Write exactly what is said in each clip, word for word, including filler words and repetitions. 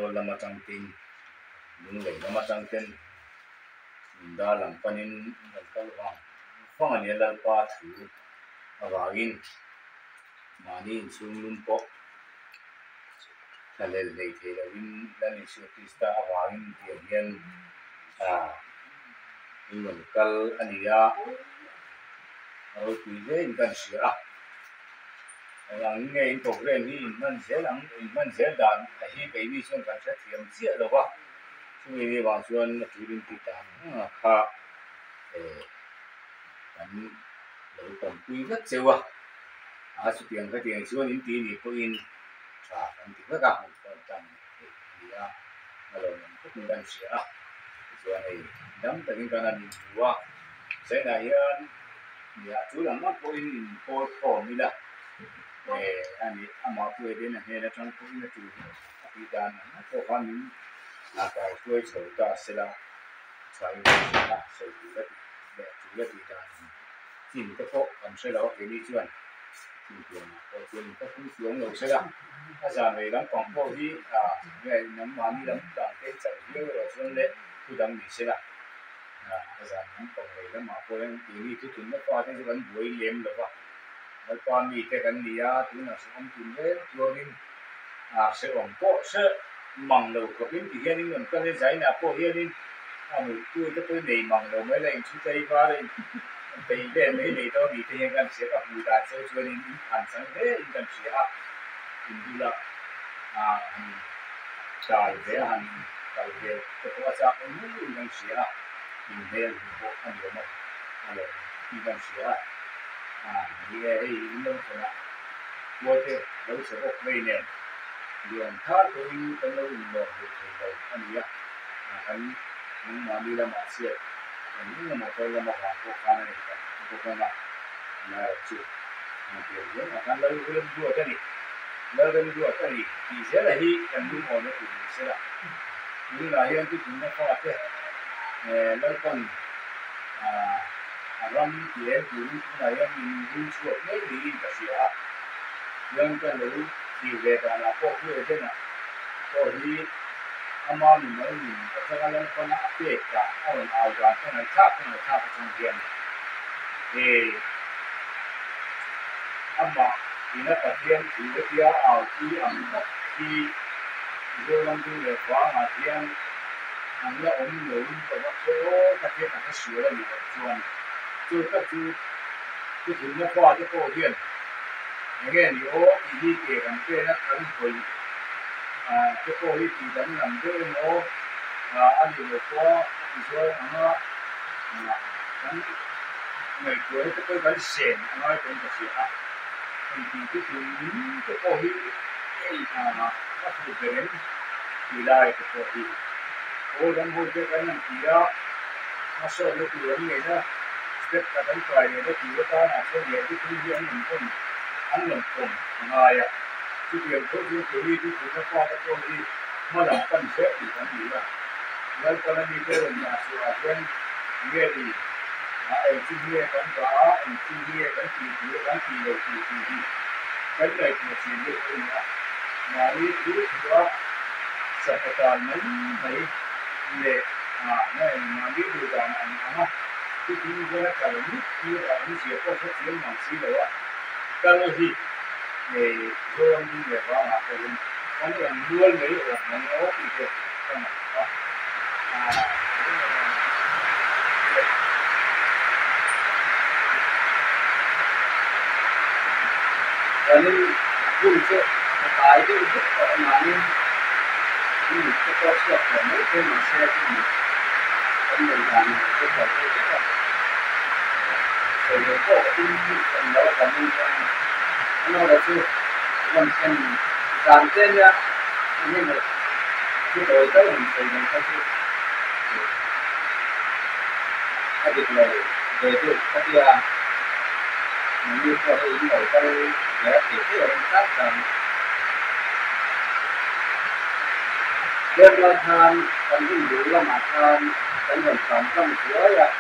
tol lama changtin lung le lama changten da lam panin kal wang fang ani lal pa thu awagin mani chung lum po kalel nei the rawin lani su krista awagin tian a ingon kal ania ro tu ve in kan sia ang nghe in program ni in man se lang in man se dan a hi be ni chuan kan sa thiam chia lo wa chui ni wang chuan tu rin ti ta kha e kan lo kon pui vat chewa a su tiang ka tiang chuan in ti ni po in cha kan ti ka ka kon tan ni ya alo ko tin kan sia chuan ai dam ta kin kan ni wa se na yan ya chu lang ma po in po po ni la ani ama tuwe de na hera tang ko ina tu api dan na ko kan na ka tuwe so ta sela sai na so tu la de tu la ti ta tin ko ko kan se lo ke ni chuan tin tu na ko tin ko fu suang lo se la a sa me lam pong po hi a nge nam ma ni lam ta ke chai hi ro chuan le tu dang ni se la a sa nam pong le lam ma ko len ti ni tu tun na pa te kan boi lem lo ba con mi cái cái gì á, chúng nó sẽ không tìm thấy cho nên à sẽ ổn bộ sẽ mằng đầu của bên thì hiện nên con cái giấy là bộ hiện nên à mình tôi tôi tôi để mằng đầu mấy lần chú tây qua đây tây bên mấy này đó thì hiện cần sẽ gặp người ta sẽ cho nên hành sáng thế cần sẽ à tìm đi là à tài thế hành tài thế cái quá chắc cũng muốn cần sẽ à tìm thêm bộ anh hiểu không? À rồi cần sẽ à như vậy thì nó sẽ là mua thế đâu sẽ có mấy nè đường thắt tôi tôi nó dùng đồ để thay đổi anh nhá anh anh mà đi làm gì anh nhưng mà tôi làm một hàng phố khá này phố khá là là chịu mà kiểu như là anh lấy lên đua cái gì lấy lên đua cái gì thì sẽ là hi anh đúng rồi nó cũng sẽ là như là hiện cái chúng nó có cái lấy con à ram tiệt cũng là yang mình chuột mấy đi cái gì à yang cái này thì về là là có cái thế nào có gì ama mình nói mình có cái là con áp chế cả ông ao ra cái này chắc cái này chắc trong tiền thì ama thì nó tập tiền thì cái kia ao thì ăn thì rồi làm cái việc quá mà tiền ăn là ông lớn có một số cái kia là cái sữa là gì vậy tôi các chú cái thứ nó qua cái cổ điển nghe thì ô thì đi kể làm cái nó cấn hồi à cái cổ đi thì đánh làm cái nó à anh thì được có thì rồi nó đánh ngày cuối cái tôi vẫn xẻn nói cũng là gì à thì cái thứ cái cổ đi à nó phải đến thì lại cái cổ đi ô đánh hồi cái cái làm gì đó nó sợ cái thứ này đó cái cái đánh bài này nó chỉ có ta là cái gì cái thứ gì anh mình không anh mình không ngoài à cái chuyện có chuyện xử lý cái chuyện nó qua cái câu đi mà làm phân xét thì cái gì là nếu con anh đi chơi ở nhà sửa trên nghe thì à em chỉ nghe cái đó em chỉ nghe cái gì thì cái gì rồi thì thì thì cái này thì chỉ biết thôi mà mà đi thứ đó sẽ phải toàn mấy mấy để à này mà biết được rằng anh à cái gì đó cả là nước kia là những gì có thể diễn bằng xí đó cái gì để rồi ông đi về qua mà tôi không là luôn lấy ở nó nó thì được không ạ à và nên dùng sự cái cái giúp họ mà nên những cái có sự của mấy cái mà xe thì ông mình làm cái phải cái rất là rồi nó có cái phần đó là mình nó là chưa làm xem làm trên nhá nhưng mà cái đội tới mình phải mình phải cái việc này về từ các kia như có thể những đội tới để thì cái đội khác rằng đêm là tham còn những điều là mà tham cái phần sống trong chuỗi à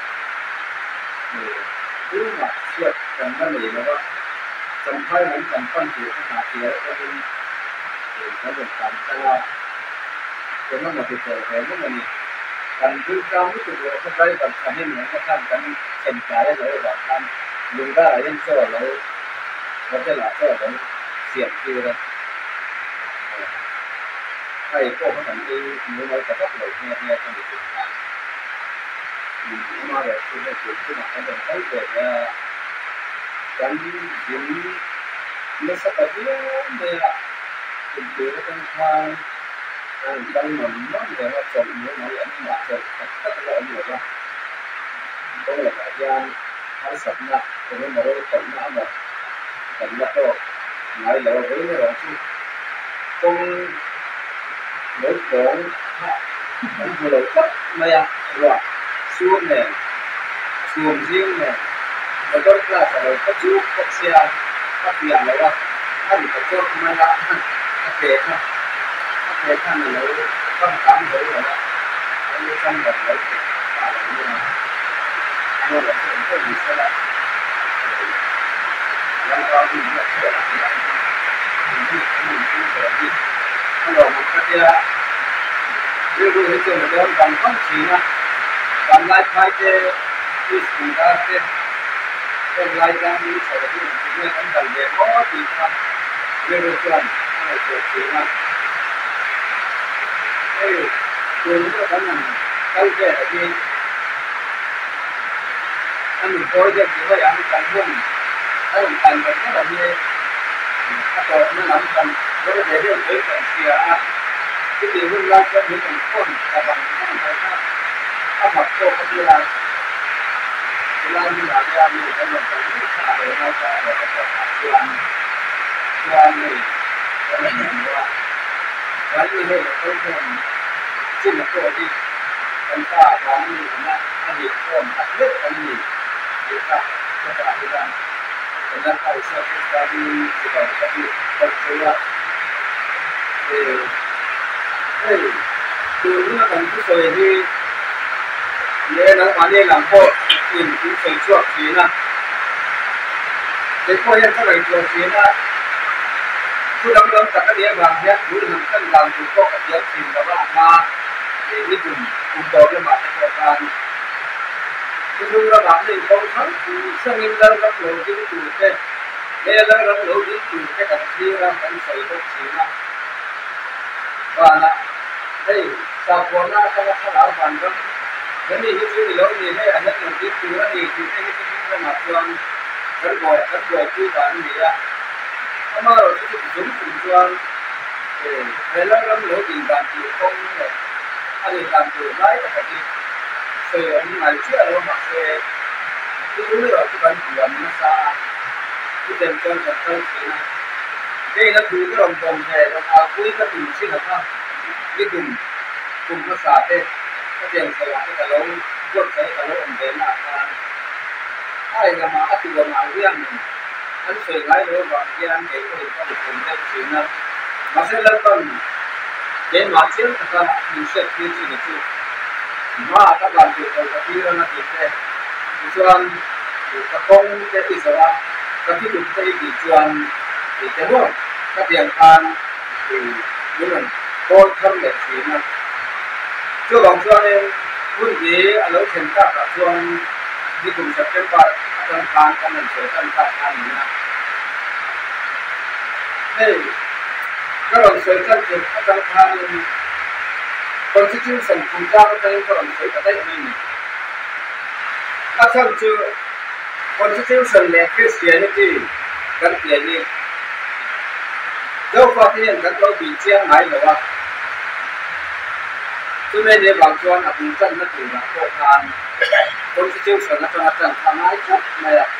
thứ mà chuyện cần cái gì nó trong hai những phần phân thì không hạt gì đấy cho nên thì cái việc làm sao ตัวนั้นมาติดตัวแต่เมื่อมันกันคือเจ้าไม่ถูกเลยเขาได้กันทำให้เหมือนกับท่านกันเช่นใจเลยแบบท่านดูได้ยังโซ่เลยเราจะหลับโซ่เลยเสียบคือเลยให้พวกเขาทำเองมือเราจะต้องเลยเนี่ยเนี่ยทำเป็นทางมาเลยคือไม่ถูกที่มาทำเป็นตั้งแต่กันยินไม่สักเดียวเนี่ยเป็นเรื่องตั้งทางตั้งหนุนนั่นเลยว่าจบเนื้อหนังอันนี้มาจบก็จะเอาอยู่ว่าต้องหลักการให้สัตว์นะตรงนี้มาเรื่องของน้ำแบบแต่ละตัวไหนเราเรื่องอะไรที่ตรงเรื่องของมันคือเราชัดไม่อะว่าส่วนเนี่ยส่วนจริงเนี่ยเราต้องกล้าเราก็จุกก็เสียก็เปลี่ยนเลยว่าถ้าเราจะจุกไม่ละก็เปลี่ยนนะก็เปลี่ยนท่านเราต้องทำเลยว่าเราต้องแบบเราอะไรเนี่ยเราแบบเป็นคนดีสักแล้วก็มีแบบเยอะอย่างที่ที่ที่แบบที่เรามันก็จะเรื่องที่จะมาเดินบางครั้งสินะบางรายการที่ที่สุดาที่เป็นรายการที่สำหรับที่เรื่องการเรียนรู้ที่ทำเรื่องส่วนอะไรเกิดขึ้นนะเอ้คือเรื่องนั้นเขาแก้ที่อันนี้โดยเฉพาะอย่างการเรื่องถ้าการแบบนี้แบบนี้ถ้าตัวมันหลังกันแล้วก็เรื่องเรื่องเสียที่ดีรุ่นแรกก็มีเป็นคนแต่บางท่านเขาถ้าหมดโตก็ที่เราเวลาที่เราจะมีกำลังใจที่ขาดเลยเราจะเราจะต้องชวนชวนนี่ก็ไม่เห็นว่าวันนี้ให้เราต้องทำซึ่งตัวที่เป็นข้าของนี่นะอดีตคนอัดเลือดกันนี่ที่ข้าก็จะอธิบายเป็นนักไต่เสื้อที่การที่จะต้องจะมีคนเชื่อเออเฮ้ยคือเรื่องของที่เคยที่เนี่ยนะวันนี้หลังพ่ออินที่เคยช่วยชีนะเด็กพ่อยังเท่าไหร่ช่วยชีนะผู้ดำเนินการเรียนบางอย่างรู้ถึงขั้นการถูกข้อกับเยอะสิ่งแต่ว่ามาในญี่ปุ่นคุณโตเรื่องมาในการที่รู้ระดับนี้เขาทั้งซึ่งมีระดับโลกที่ถูกแค่เนี่ยระดับโลกที่ถูกแค่กับที่เราเป็นใส่พวกชีนะว่านะเฮ้ยสาวคนน่าจะมาขนาดวันนั้นแล้วนี่ที่ชื่อเรานี่ให้อันนั้นอย่างที่คือว่านี่คือที่ที่ที่มาชวนกันบ่อยกันบ่อยที่บ้านนี่อ่ะเพราะว่าเราที่ถึงถึงชวนเออเวลาเราเราดีการที่คงเนี่ยอะไรการที่ไล่แต่ที่เสือนี่หมายเชื่อเราหมักเสือที่รู้เราที่บ้านหัวมันซาที่เป็นคนจัดการสินะนี่ก็คือเรื่องตรงแต่เราเอาคุยกันถึงสิ่งนั้นนี่กลุ่มกลุ่มภาษาเทศก็เรียนสลับกับเรายกใช้กับเราอันเดิมมาการอะไรจะมาอธิบายมาเรื่องนั้นสื่อหลายเรื่องบางอย่างเกี่ยวกับการเป็นเด็กสิ่งนั้นมาเสร็จแล้วก็เรียนมาเชื่อมกับมีเชื่อมที่สิ่งที่มาถ้าการเกี่ยวกับที่เราติดเองส่วนกระทงจะอิสระก็ที่ถูกใจดีส่วนจะร่วมก็เตรียมการที่นู่นโคตรทำเด็กสิ่งนั้นช่วงของช่วงนี้รุ่นนี้เราเห็นกับช่วงที่กลุ่มสัตว์เป็นว่าทางการกำลังเกิดการการทำนี้นะเฮ้ยก็เราเสริมกันเกิดการทำคนที่ชื่อสังคมจ้างก็ยังก็เราเสริมกันได้ไม่มีถ้าท่านชื่อคนที่ชื่อสังเลคริสเตียนิตี้กันเปลี่ยนนี่เจ้าฟ้าที่ยังกันเราบีเชียงไหนหรือว่าซึ่งในบางช่วงอาจจะจันทร์ถึงนะพวกทานคนที่เชี่ยวชาญจะมาจันทำให้ชัดไม่ละ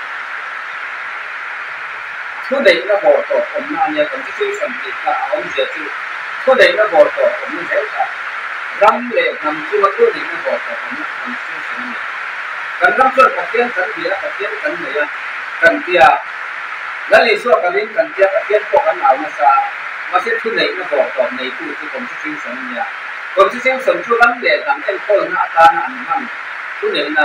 ทุกเด็กก็บอกต่อผมนะเนี่ยคนที่เชี่ยวชาญติดกับเอาเสียชื่อทุกเด็กก็บอกต่อผมไม่ใช่ค่ะรำเลยนำชื่อว่าทุกเด็กก็บอกต่อผมนะคนที่เชี่ยวชาญเนี่ยกันรำส่วนกับเตี้ยกันเดียกับเตี้ยกันเนี่ยกันเตี้ยแล้วในส่วนกับลิ้นกันเตี้ยกับเตี้ยพวกกันเอามาซามาเสียทุกเด็กก็บอกต่อในผู้ที่ผมที่เชี่ยวชาญเนี่ยคนที่เชี่ยวชาญช่วยรำเลยทำให้คนหน้าตาหน้ามัน ทุกอย่างนะ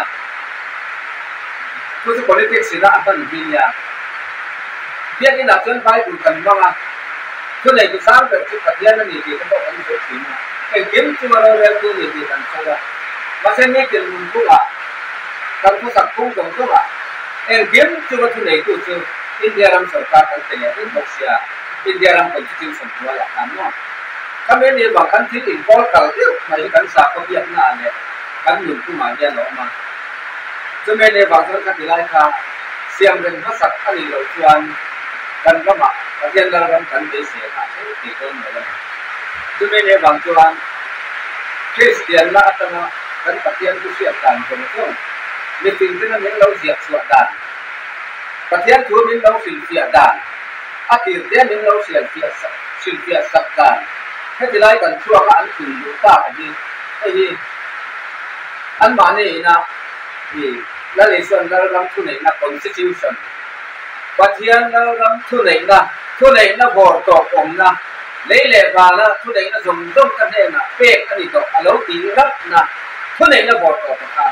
ทุกสิ่ง politics สิ่งนั้นเป็นวิญญาณเพียงที่นักเรียนไปดูกันว่าทุกอย่างที่สร้างเป็นทุกประเทศนั้นนี่ที่เขาบอกว่ามันเป็นสิ่งนั้นแค่ cái kiếm chưa rồi rồi tôi thì thì cần sao mà xem nghe tiền mình cũng là cần có sẵn cũng cũng cũng là em kiếm chưa có thứ này tôi chưa India làm sở cả cần tiền này một xia India làm còn chưa sản xuất là làm nó kami ni bang kan thi in pol kal tiu mai kan sa ko biak na ne kan nun ku ma ya lo ma cho me ne bang kan ti lai kha siam ren ha sak ani lo chuan kan ga ma ka tian la ram kan de se kha ti ko ne lo cho me ne bang chuan Christian la atama kan patian ku sia tan ko ko ni tin tin ne lo sia suat dan patian tu min lo sil sia dan akhir dia min lo sia sia sil sia sak dan thế thì lại cần chua cả anh thử chúng ta phải đi cái gì anh bảo này na thì là lý xuân là làm thu này là constitution và thiên là làm thu này là thu này là bộ tổ ông là lấy lệ và là thu này là dùng dùng cái này là bê cái gì đó lâu tí rất là thu này là bộ tổ của ta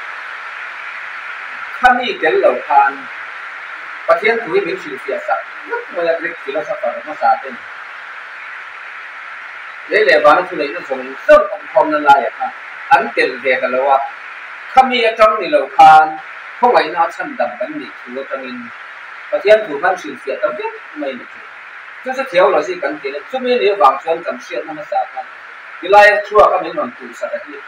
khăn đi cái lẩu khan và thiên tuổi mình chịu thiệt sắc rất là cái gì đó sao phải nó sao thế lấy lệ và nó thu lấy nó dùng rất ông phong nên lại à anh tiền về cái lâu à khami ở trong này lâu khan không phải nó chân đầm bánh mì chú trong mình và thiên thủ văn sử phiệt tâm biết mấy này chú sẽ thiếu là gì cần tiền chú mới nếu vàng xuân cầm xiết nó mới xả khăn cái lai chua các mình còn tủ sạch đi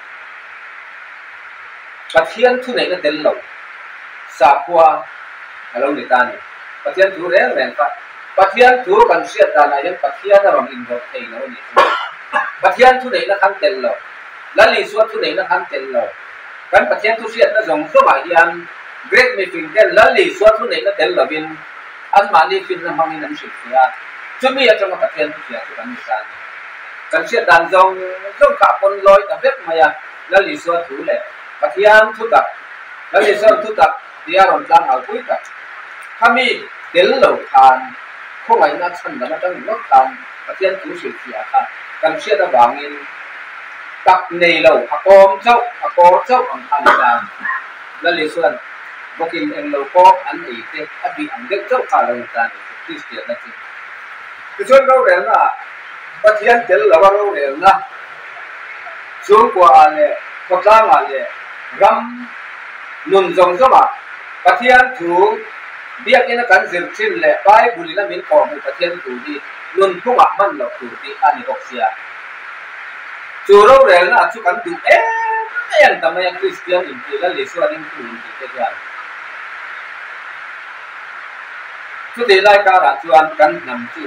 và thiên thu lấy nó tiền lâu xả qua lâu người ta này và thiên thủ đấy là phải và thiên thủ cần xiết ta này và thiên nó làm hình vật thầy nó này và thiên thu này nó khăn tiền lầu, lá lì xuân thu này nó khăn tiền lầu, cái và thiên thu xiết nó dùng số bài hiền, great me phim cái lá lì xuân thu này nó tiền lầu viên, anh mà đi phim nó mang đi nắm sụp ra, chuẩn bị cho nó thiên thu xiết cho anh san, cần xiết đàn dòng dòng cả con lôi cả biết mà ya, lá lì xuân thu này, và thiên thu tập, lá lì xuân thu tập, thì anh làm trang ở cuối tập, kami tiền lầu khan, không phải nó chân nó trong nước khan, và thiên thu xiết xiết khan cần xiết ra vàng in tập này lâu à com châu à co châu bằng thành đàn là lý xuân có kinh em lâu có anh ấy thế anh bị anh biết châu cả lần đàn thì xiết là gì cái chuyện đâu đấy là bắt thiên tiền là bao lâu đấy là xuống qua này có ra mà này găm nôn dòng cho bà bắt thiên thủ biết cái nó cần dừng trên lệ bài bùi là miếng cỏ một bắt thiên thủ đi luôn không ạ mình là thủ đi anh học xia chủ đâu đấy là chú cắn thủ em em tầm này Christian in thì là lý do anh thủ thì thế nào chú thế lại cả là chú anh cắn nằm chú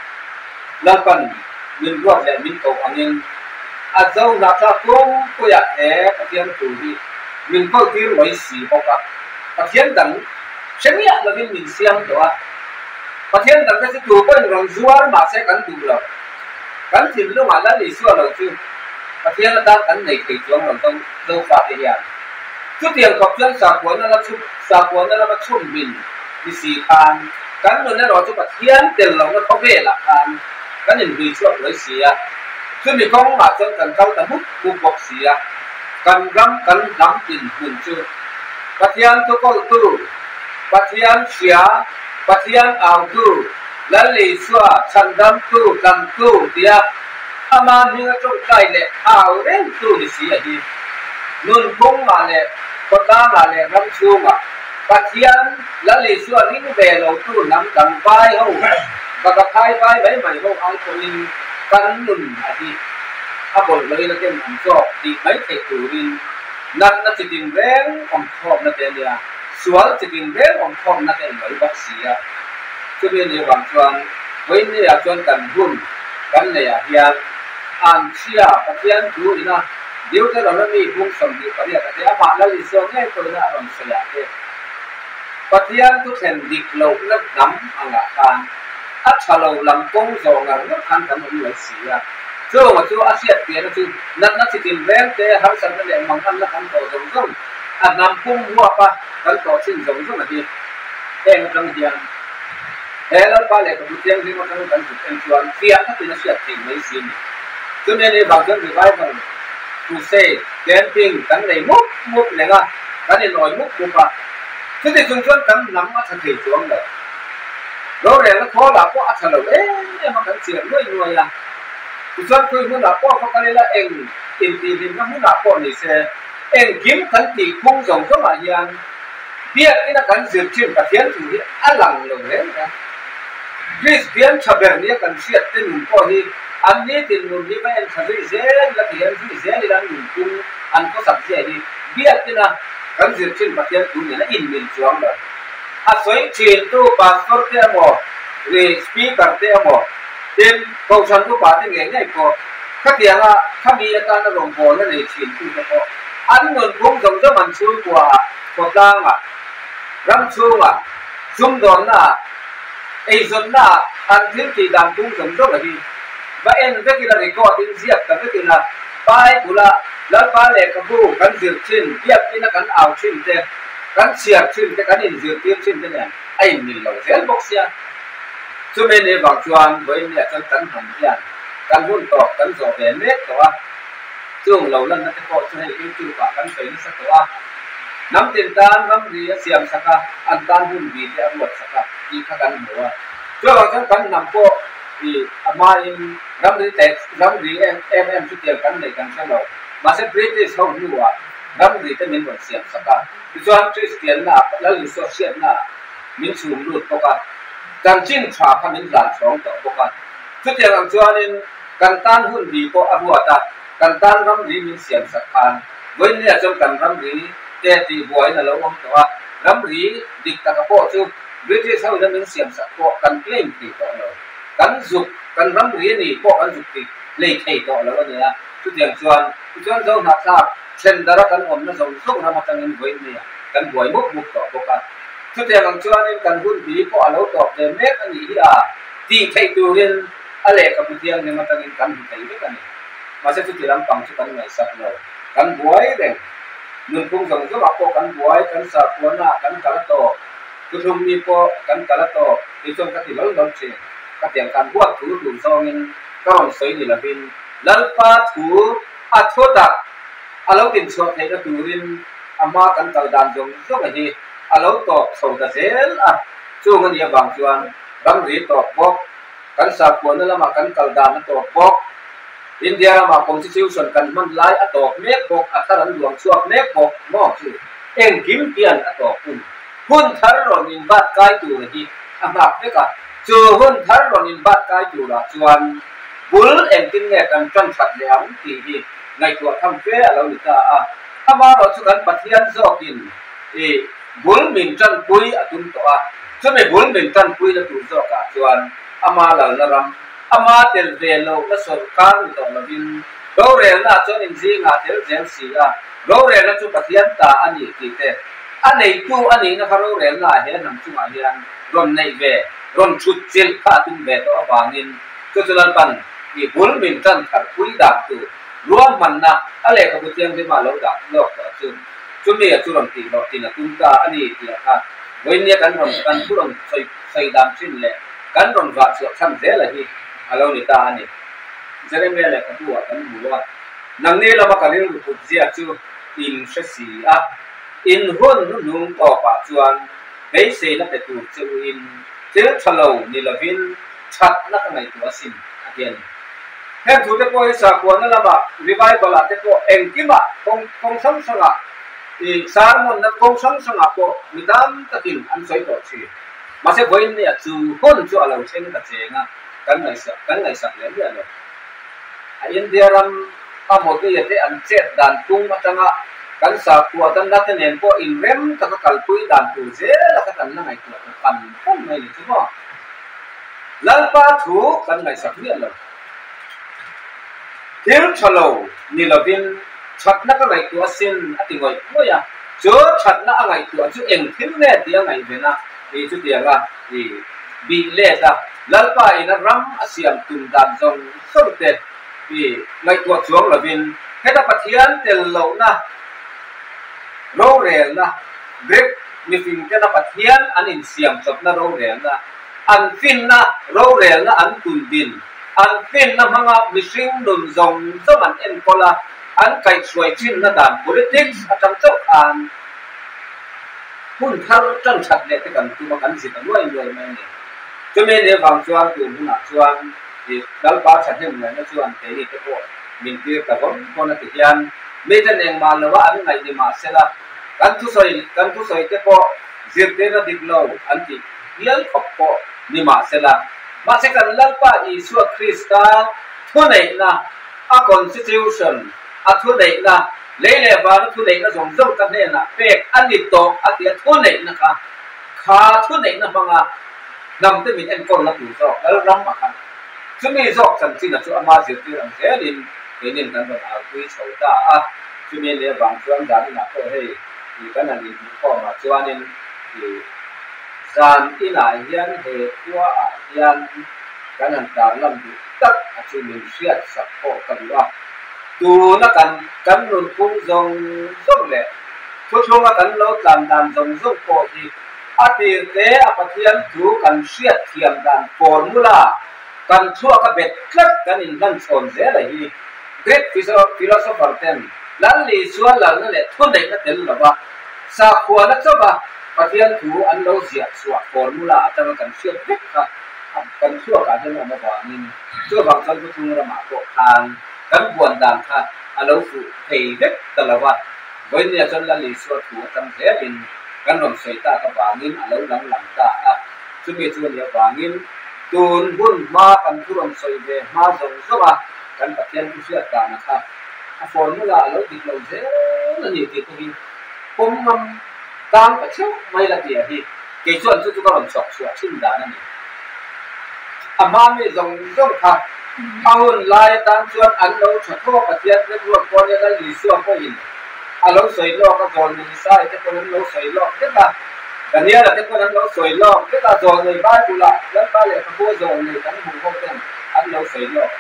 là cần mình gọi là mình cầu anh em à dâu là cha cũng có nhà thế bắt thiên thủ đi mình có tiếng nói gì không ạ bắt thiên đẳng sẽ nghĩ là bên mình xem đó và thiên đẳng cái chủ có những ruộng mà sẽ cắn đủ rồi cắn thì lúc mà đã lì xua rồi chứ và thiên là ta cắn này thì xuống rồi không đâu phải thì hiện chút tiền cọc chân sạc cuốn nó là chút sạc cuốn nó là chút mình đi xì khan cắn rồi nó rồi cho bà thiên tiền lòng nó có về là khan cắn nhìn vì chuột lấy xì à chứ mình không mà chân cần câu ta hút buộc bọc xì à cần gắm cần nắm tiền mình chưa và thiên tôi có tu và thiên xia và thiên ảo tu lấy lý xua chân đâm tu đâm tu dia ama như trong cái lệ ảo đến tu đi xí đi luôn không mà lệ có ta mà lệ nắm xua mà và thiên lấy lý xua lính về lâu tu nắm đâm vai hậu và gặp hai vai mấy mày hậu ai cũng in cắn lùn đi à bộ lấy là cái món cho thì mấy thầy tu đi nát nó chỉ tìm rén ông thọp nó tên là sual chỉ tìm rén ông thọp nó tên lấy bác sĩ à cho nên là bằng chuan với này là chuan cần hun cần này là hiền an chia và hiền chú ý na điều thế là nó bị buông sầm đi cái này cái mà nó đi xuống ngay tôi là bằng sợi thế và hiền tu thành địch lâu nó nắm anh là khan ắt chả lâu làm công rồi là nó khan cần ông lấy xí à chứ mà chú Asia tiền nó chứ nó nó chỉ tìm rén thế hắn sang cái này mong ăn nó ăn tổ giống giống à nằm cung mua pa hắn tổ xin giống giống là gì em trong hiền thế là ba lệ của tiếng gì mà trong cần phải thành chuẩn phía các cái nó sẽ thành mấy xin cho nên là bảo chân người Bible tu xe camping cái này múc múc này là cái này nói múc múc à thế thì chúng tôi cần nắm ở thành thị xuống rồi đó là nó khó là có ở thành đấy mà cần chuyện nuôi nuôi à ส่วนคุยมุ่งหน้าป้อเขากันเลยละเองอินทีดินน้ำมุ่งหน้าป้อนี่เสียเองกิมขันตีคุ้งส่งเข้ามาอย่างเบี้ยที่นักการสืบชิ้นกับเทียนถืออันหลังลงเลยนะคริสเตียนชาวเบอร์นี้กันเสียตินหนุนป้อที่อันนี้ตินหนุนที่ไม่เอ็นชาวเซนและเทียนที่เซนในด้านหนุนคุ้งอันก็สักเสียที่เบี้ยที่นักการสืบชิ้นกับเทียนถือเนี่ยนะอินมินช่วงเลยอาศัยชิ้นตู้ปาสปอร์ตเทียมอหรือสปีกเกอร์เทียมอเต็มกองชันตู้ปาที่เงี้ยง่ายก็ข้าเทียงอ่ะข้ามีอาการระลมโผล่นั่นเองชิ้นตู้เฉพาะอันหนุนคุ้งส่งจะมันสูงกว่าก็ตั้งอ่ะรำชูอ่ะซุ่มโดนน่ะไอ้ส่วนน่ะอันที่ที่ดังทุ่งสมทบแบบนี้ว่าเอ็นก็กินอะไรก็ทิ้งเสียบแต่ก็กินละไปกุละแล้วไปเล็กกับผู้กันเสียบชิ้นเทียบที่นักกันเอาชิ้นเต็มกันเสียบชิ้นแต่กันอินเสียบเทียบชิ้นเนี่ยไอ้นี่เราเสียบกเสียช่วงนี้บางช่วงเว้นเนี่ยจนกันหันยันกันหุ่นตอกกันสอบแบบเม็ดแต่ว่าช่วงเราเล่นนักก็ช่วยให้จู่ปากกันใส่สักตัวน้ำเต็มตาน้ำดีเสียมสักอันตานหุ่นดีที่อวดสักอีกกันหัวช่วยเราทั้งกันนำก็อีอามาอินน้ำดีแต่น้ำดีเอ็มเอ็มเอ็มชุดเดียวกันในกันเช่นเรามาเซปริติสเขาหัวน้ำดีแต่มีหนวดเสียมสักส่วนคริสเตียนน่ะแล้วอยู่โซเชียลน่ะมีสูงรุ่นปกติการจิ้นฉาพันธุ์หลานสองต่อปกติชุดเดียวกันส่วนนี้กันต้านหุ่นดีก็อวดกันต้านน้ำดีมีเสียมสักพันเว้นเนี่ยจนกันน้ำดีแต่ตีบวยนั่นเราบอกว่าน้ำรีดิกตะกะโปจู่วิธีเขาจะมีเสียงสักโปกันเกลี้ยงตีต่อเรากันจุกกันน้ำรีนี่โปกันจุกตีเลี้ยงต่อเราเนี่ยทุกอย่างส่วนส่วนเราหนักทราบเช่นดารากันอมนั่นส่งส่งเรามาตั้งเงินบวยเนี่ยกันบวยมุกมุกต่อปกติทุกอย่างส่วนนี้กันหุ่นดีโปเราตอบเดิมเล็กอันนี้อ่ะตีไข่ตัวเรียนอะไรกับทุกอย่างเนี่ยมาตั้งเงินกันหุ่นไข่ด้วยกันมาเสร็จทุกอย่างปังชุกันไม่สักเรากันบวยเด้งหนึ่งคุ้งส่งก็มาโปกันบวยกันสาขวน่ะกันกะละโตกุทุ่มมีโปกันกะละโตในช่วงกติเราเราเชื่อกติอย่างการบวชถูถูซองเงินก็รอนสวยนี่ละบินลัลปาถูอัฐตักอาเราติดชัวร์ให้เราดูรินอามากันกะละดานจงช่วงนี้อาเราตอบส่งตะเซลอ่ะช่วงนี้บางช่วงรำรีตอบบอกกันสาขวนั่นละมากันกะละดานตอบบอกอินเดียมาคงจะชิวส่วนกันมันไล่อัตโตเมฆบกอัตรันหลวงช่วงเมฆบกมองชื่อเอ็งกิมเปียนอัตโตคุณหุ่นทารรอนินบาดกายตัวนี้อามาเมกะจูหุ่นทารรอนินบาดกายตัวละชวนบุลเอ็งกินเงกันจนสัตว์แล้วทีนี้ในตัวทำเฟ้เราหรือจะอ่ะอามาเราสุกันปฏิญาณโซกินเอบุลมินจันปุยอตุนตัวจะไม่บุลมินจันปุยละตุนโซกะชวนอามาเราละรำอามาเตลเวลและสุรการตัวละบินเราเรียนละจนอินซีงาเตลเจนซีอ่ะเราเรียนละจุดปฏิญาณตาอันนี้ที่เตอันนี้ตัวอันนี้นะครับเราเรียนละเห็นน้ำจุ่มอะไรอันร่อนในเวร่อนชุดเจลข้าตุ้มเวตัวบางอินก็จะลันปันที่บุลมินจันขัดคุยดักตัวรวมมันนะอะไรก็เป็นเรื่องที่มาเราดักโลกต่อจุดจุดนี้จุดนั้นที่เราที่นั่นตุ้มตาอันนี้ที่อ่ะวันนี้กันร่อนกันผู้ร่อนใส่ใส่ดำชิ้นเละกันร่อนวัดส่วนชั้นเท่าไหร่เราเนี่ยตาเนี่ยจะได้ไม่อะไรกันตัวกันหัวนั่งเนี่ยเรามากันเรื่องพุทธิอาจูอินเชสีอ่ะอินหุ่นนุ่งต่อปัจจุบันไม่เสียนักแต่ตัวจูอินเจ้าทะเลนี่ละวินชัดนักไงตัวสินอาเดียนแค่ถูกแต่พอให้สักวันนั่นละมารีไวบลาแต่พอเองกิมะคงคงสังสังอ่ะอีสารมันนักคงสังสังอ่ะพอมิตามตะกินอันสวยต่อชีมาเสียวันเนี่ยจูหุ่นจูอะไรเช่นกันเจงอ่ะกันไงสักกันไงสักเลยเนี่ยเลยอินเดียรำอาหมดที่จะอันเจ็ดด่านตุ้งมาจังอ่ะกันสักตัวตั้งนัดเนี่ยพออินเรมตะกัลปุยด่านตุ้งเจ้าแล้วก็ตั้งนั่งไงตัวกันพุ่งไม่เลยใช่ไหมลัลปาถูกันไงสักเนี่ยเลยเที่ยวชะโลนี่เราเป็นชัดนักไงตัวสินอติงไว้เมื่อเจอชัดนักไงตัวจู่เอ็งทิ้งเนี่ยเดียงไงเป็นนะนี่จู่เดียงอ่ะนี่บีเล่จ้ะลัลปาอินรัมอาเซียนตุนดานจงสุดเด็ดที่ในตัวช่วงเราเป็นแค่ถ้าปฏิญาณเตลโลนะโรเรลนะเกรกมีฟินแค่ถ้าปฏิญาณอันอินเสียมจบนะโรเรลนะอันฟินนะโรเรลนะอันตุนดินอันฟินนะมังอ่ะมิชิงดุนจงสมันเอ็นโคลาอันไก่สวยชิ้นนะด่าน politics อาจารย์เจ้าอันหุ่นทารจันชัดเลยที่กันตัวมันสิบด้วยด้วยไม่เนี่ยจะไม่ได้ฟังชวนตัวหุ่นชวน thì dal ba sản thêm người nó chuan thế thì cái bộ mình kia cả con con là tự nhiên mấy chân em mà là anh ngày thì mà sẽ là căn tu soi căn tu soi cái bộ diệt thế là địch lâu anh thì liên hợp bộ nhưng mà sẽ là mà sẽ cần lăn qua Isu Christa thua này là a constitution a thua này là lấy lệ và nó thua này nó giống giống cái này là về anh đi tổ anh thì thua này là cả khá thua này là bằng à nằm tới mình em còn là đủ rồi đó lắm mà khăn chúng mình dọc chẳng chỉ là chỗ ama diệt tiêu làm thế nên thế nên căn bản là quy sầu ta à chúng mình lấy vàng cho anh giá đi là thôi hey thì cái này thì có mà cho nên thì gian ý lại hiện hệ qua à hiện cái này ta làm được tất à chúng mình siết sập cổ cần đó tu nó cần cần luôn cũng dùng dùng lệ chút lúc nó cần lâu làm đàn dùng dùng cổ thì à thì thế à phát hiện tu cần siết thiềm đàn formula cần chua các biệt chất cần in văn sồn dễ là gì great philosopher ten lăn lì xua là nó lại thôn đấy nó tên là ba sa khua nó cho ba phát hiện tu ăn lâu diệt xua formula cho nó cần siết biết cả cần chua cả cho nó mà bảo nên chua bằng chân của chúng nó mà cổ hàng cần buồn đàn ha à lâu phụ thầy biết tờ là ba với nhà chân là lì xua tu tâm dễ mình cần làm sấy ta các bạn nên à lâu lắm làm ta à chúng mình chua nhiều bạn nên tuần buôn ma cần thu làm soi về ma giống số à cần phát hiện cái chuyện cả nè ha formula lâu thì lâu dễ là nhiều cái gì hôm năm đang phải trước may là gì thì cái chuyện chúng ta làm sọt sọt trên đá này à ma mới giống giống ha thằng lại đang chuyện ăn lâu cho thua phát hiện cái ruột con này là lý do có gì à lâu soi lo cái con này sai cái con lâu soi lo thế là cái này là cái con ăn lâu soi lo thế là rồi người ba cụ lại lớp ba lại không có rồi người ta không có tiền ăn lâu soi lo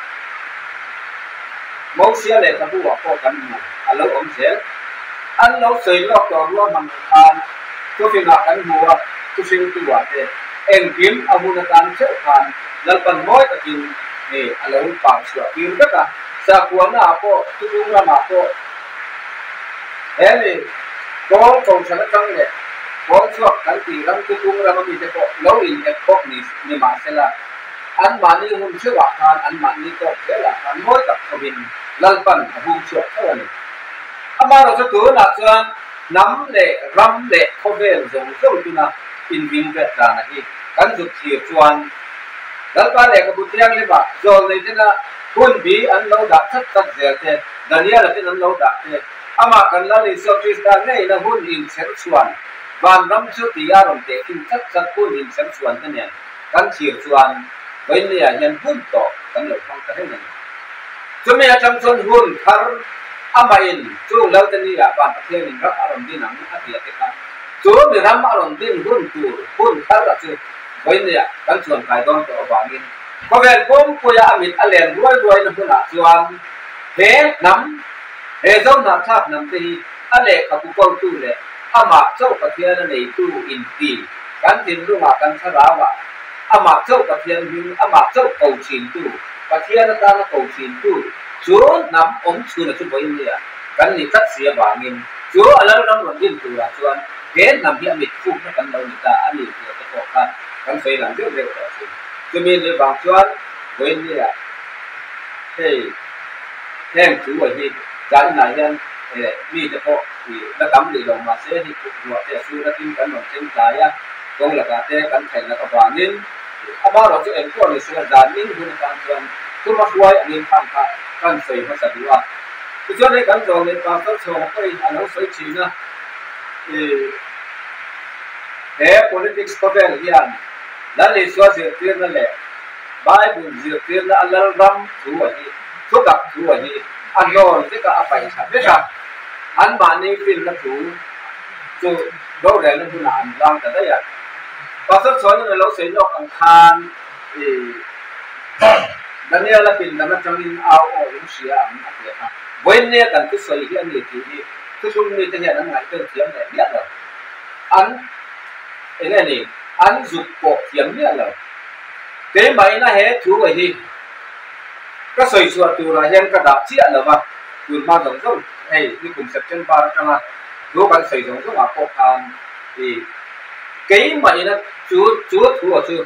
mẫu xe này không có có cần mua ăn lâu ống xe ăn lâu soi lo còn luôn bằng than tôi phải ngạc ăn mua tôi xin tôi bảo thế em kiếm ông mua than trước than lần phần mỗi cái chuyện này ăn lâu bằng sửa kiếm tất cả sa cuốn là có tôi cũng là mà có thế thì có cầu sản tăng này có chuột cái gì lắm cái cung ra mà mình sẽ có lâu in ép bóc này nhưng mà sẽ là ăn mà đi hôn chưa bảo than ăn mà đi có sẽ là ăn mỗi tập của mình lần phần hôn chuột thế là này ăn mà rồi cho tôi là cho nắm để răm để không về dùng giống như là in viên việt ra này cắn dục chiều chuan lần ba để cái bút tiếng này mà rồi này thế là hôn bí ăn lâu đã thất tật dễ thế đàn là cái ăn lâu đã thế ama kan la ni so Krista nei na hun in ser chuan van ram chu ti ya rom te kin chat chat hun in ser chuan ta nen kan thir chuan với ni a yan hun to kan lo phong ta hen chu me a cham chon hun thar ama in chu lo ta ni a ban pathian in ram arom din ang a ti te kha chu mi ram arom din hun tu hun thar la chu với ni a kan chuan kai don to ba min ko vel pom ko ya amit alen ruai ruai na huna chuan he nam he dấu na tháp nằm thì anh lệ các cô tu lệ ama châu các thiên này tu in tì cán tin lu mà cán thà ra và ama châu các thiên hình ama châu cầu chín tu các thiên ta nó cầu chín tu chúa nắm ống chúa là chúa với anh à cán ni cắt xìa bà nghìn chúa ở lâu năm còn điên tu là chúa thế nằm hiện mệt phụ nó cán đầu người ta anh liền chúa cái khó khăn cán phải làm rất nhiều là chúa cho nên để bằng chúa với anh à thế thêm chú ở đây cái này nhân vì thế có thì đã cắm để đồng mà sẽ thì cũng được để suy ra tin cán đồng trên trái á công là cả thế cán thành là các bạn nên à bao giờ cho em có để suy ra nên hơn cán chuyện tôi mắc quay nên tham khảo cán xây nó sẽ đi qua thì cho nên cán rồi nên cán tốt rồi cái anh nó xây chỉ na thì thế politics có vẻ là đã lấy số dự tiền là lệ Bible dự tiền là Allah ram chú ở gì chú gặp chú ở gì anh rồi tất cả phải sao biết sao anh bạn đi phim là chú chú đâu để nó làm anh làm cái đấy à và số số những người lâu sinh nó còn than thì Daniel là phim là nó trong in ao ở những xia anh biết ha với nên cần cái sợi hiện gì thì cái chung này thì hiện nó ngày tới tiếng này biết rồi anh cái này này anh dục bộ tiếng biết rồi cái máy nó hết chú vậy đi cái sợi chuột từ là hiện cái đạp chia là mà từ mà giống giống hay như cùng sập chân ba trong là lúc bạn sợi giống giống ở cổ hàng thì cái máy nó chú chú chú ở chú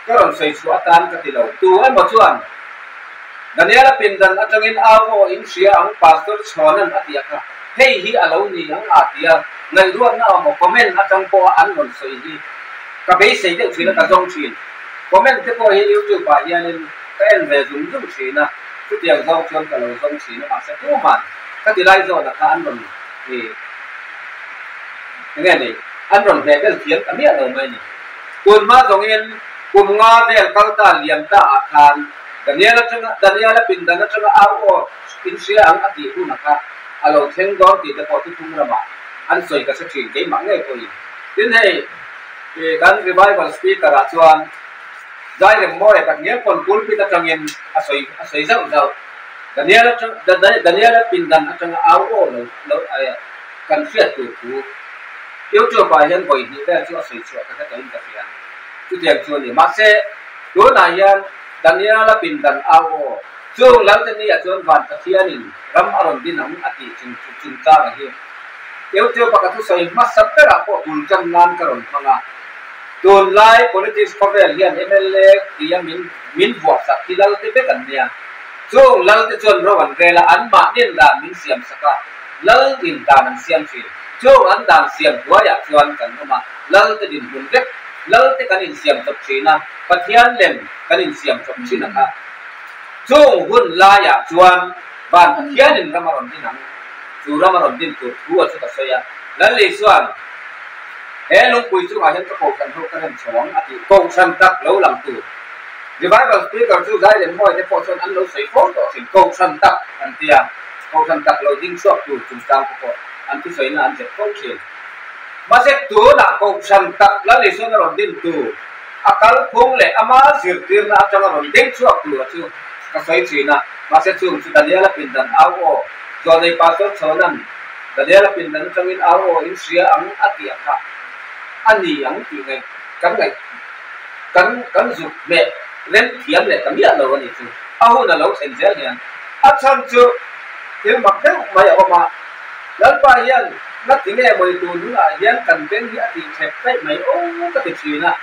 ก็รอนใส่ชัวตานกันที่เราตัวไอ้หมดส่วนดันนี้เราเป็นดันอาจารย์อินอาโออินเชียอังพาสตอร์ชอนันอาทิตย์ค่ะเฮ้ยฮีอาลูนี่อังอาทิตย์ในรวมน่าเอาคอมเมนต์อาจารย์พออันนนใส่ฮีก็ไปใส่เด็กชีนก็จงชีนคอมเมนต์ที่พอฮียูทูบไปยันเป็นเรื่องจงชีนนะทุกอย่างจงชวนกันเราจงชีนมาเสร็จทุกมันก็ที่ไล่โซนนะคะอันนนนี่ยังไงนี่อันนนแพ้ก็เขียนอันนี้เราไม่นี่คุณมาตรงนี้คุณงาเวลกัลตาเลียมตาอาคารดันนี้เราจะดันนี้เราเป็นดันนี้เราเอาอินเชียอังอาทิตย์ดูนะคะเราเทงดอนที่จะพอที่ทุ่งระบาดอันสวยกับสิ่งที่มันง่ายกว่าอีกทีนี้การรีไวฟ์สปีกระชวนใจเรื่องมั่วแต่เนี้ยคนพูดพิจารณาเงินอาศัยอาศัยเจ้าเจ้าดันนี้เราจะดันนี้ดันนี้เราเป็นดันเราจะเอาโอ้เราเราไอ้กันเสียตัวผู้เดี๋ยวจะไปยันไปที่ได้ช่วยอาศัยช่วยกันจะอินกับเสียงทุกอย่างชวนนี่มาเสะตัวนายยันดันนี้เราเป็นดันเอาโอ้ช่วงแล้วจะนี่ชวนวันตะเคียนนี่รำอารมณ์ดินน้ำอาทิตย์จึงจึงจ้าอะไรเดี๋ยวจะประกาศทุกสิ่งมาสับเป็นอะไรพวกคุณจำนานกระดิ่งฟังอ่ะตัวไล่ politics เขาเรียนเรียน เอ็ม แอล เอ ที่ยังมินมินบวกสักที่เราที่เป็นกันเนี่ยช่วงเราจะชวนเราวันเวลาอันมาเดินด่านมินเสียมสักเราดินด่านเสียมสิช่วงอันด่านเสียมตัวอยากชวนกันเข้ามาเราจะดินบุญเด็กเราจะกันดินเสียมจบชีนะปะเทียนเล่มกันดินเสียมจบชีนะครับช่วงหุ่นลายอยากชวนบ้านปะเทียนดินรำมารอนที่หนังจูรำมารอนดินตัวทั่วชุดเสียแล้วเลยส่วนเฮ้ลุงคุยช่วงอาจารย์ก็โกกันทุกกันสองอาทิตย์โกชันตักแล้วหลังตัวรีไวฟ์สปีกเกอร์ช่วยได้เลยมั่วแต่พอชนอันเราใส่โฟนต่อสิ่งโกชันตักอันเดียโกชันตักเราดิ้งชอบอยู่จุดกลางพออันที่ใส่น่ะอันเจ็บโกเชนมาเสร็จตัวน่ะโกชันตักแล้วเลยส่วนเราดิ้งตัวอาการพุ่งเลยอามาสิร์ตีน่ะอาจารย์เราดิ้งชอบตัวช่วยก็ใส่ชีน่ะมาเสร็จช่วงสุดท้ายแล้วเป็นดันเอาโอ้จอในพาสต์ชนั้นแต่เดี๋ยวเราเป็นดันจังอินเอาโอ้อินเสียอังอาทิตย์ค่ะอันนี้อังที่ไงกันไงกันกันสุดเมื่อเล่นเทียมเลยกันเยอะเลยวันนี้ช่วยเอาหุ่นเราเซ็นเซอร์เนี่ยอาจารย์ช่วยที่มักเด้อมาอย่างว่าแล้วไปยันนักที่เนี่ยมวยตัวนู้นอ่ะยันกันเป็นที่อาทิตย์เช็คได้ไหมโอ้ก็ติดชีนะ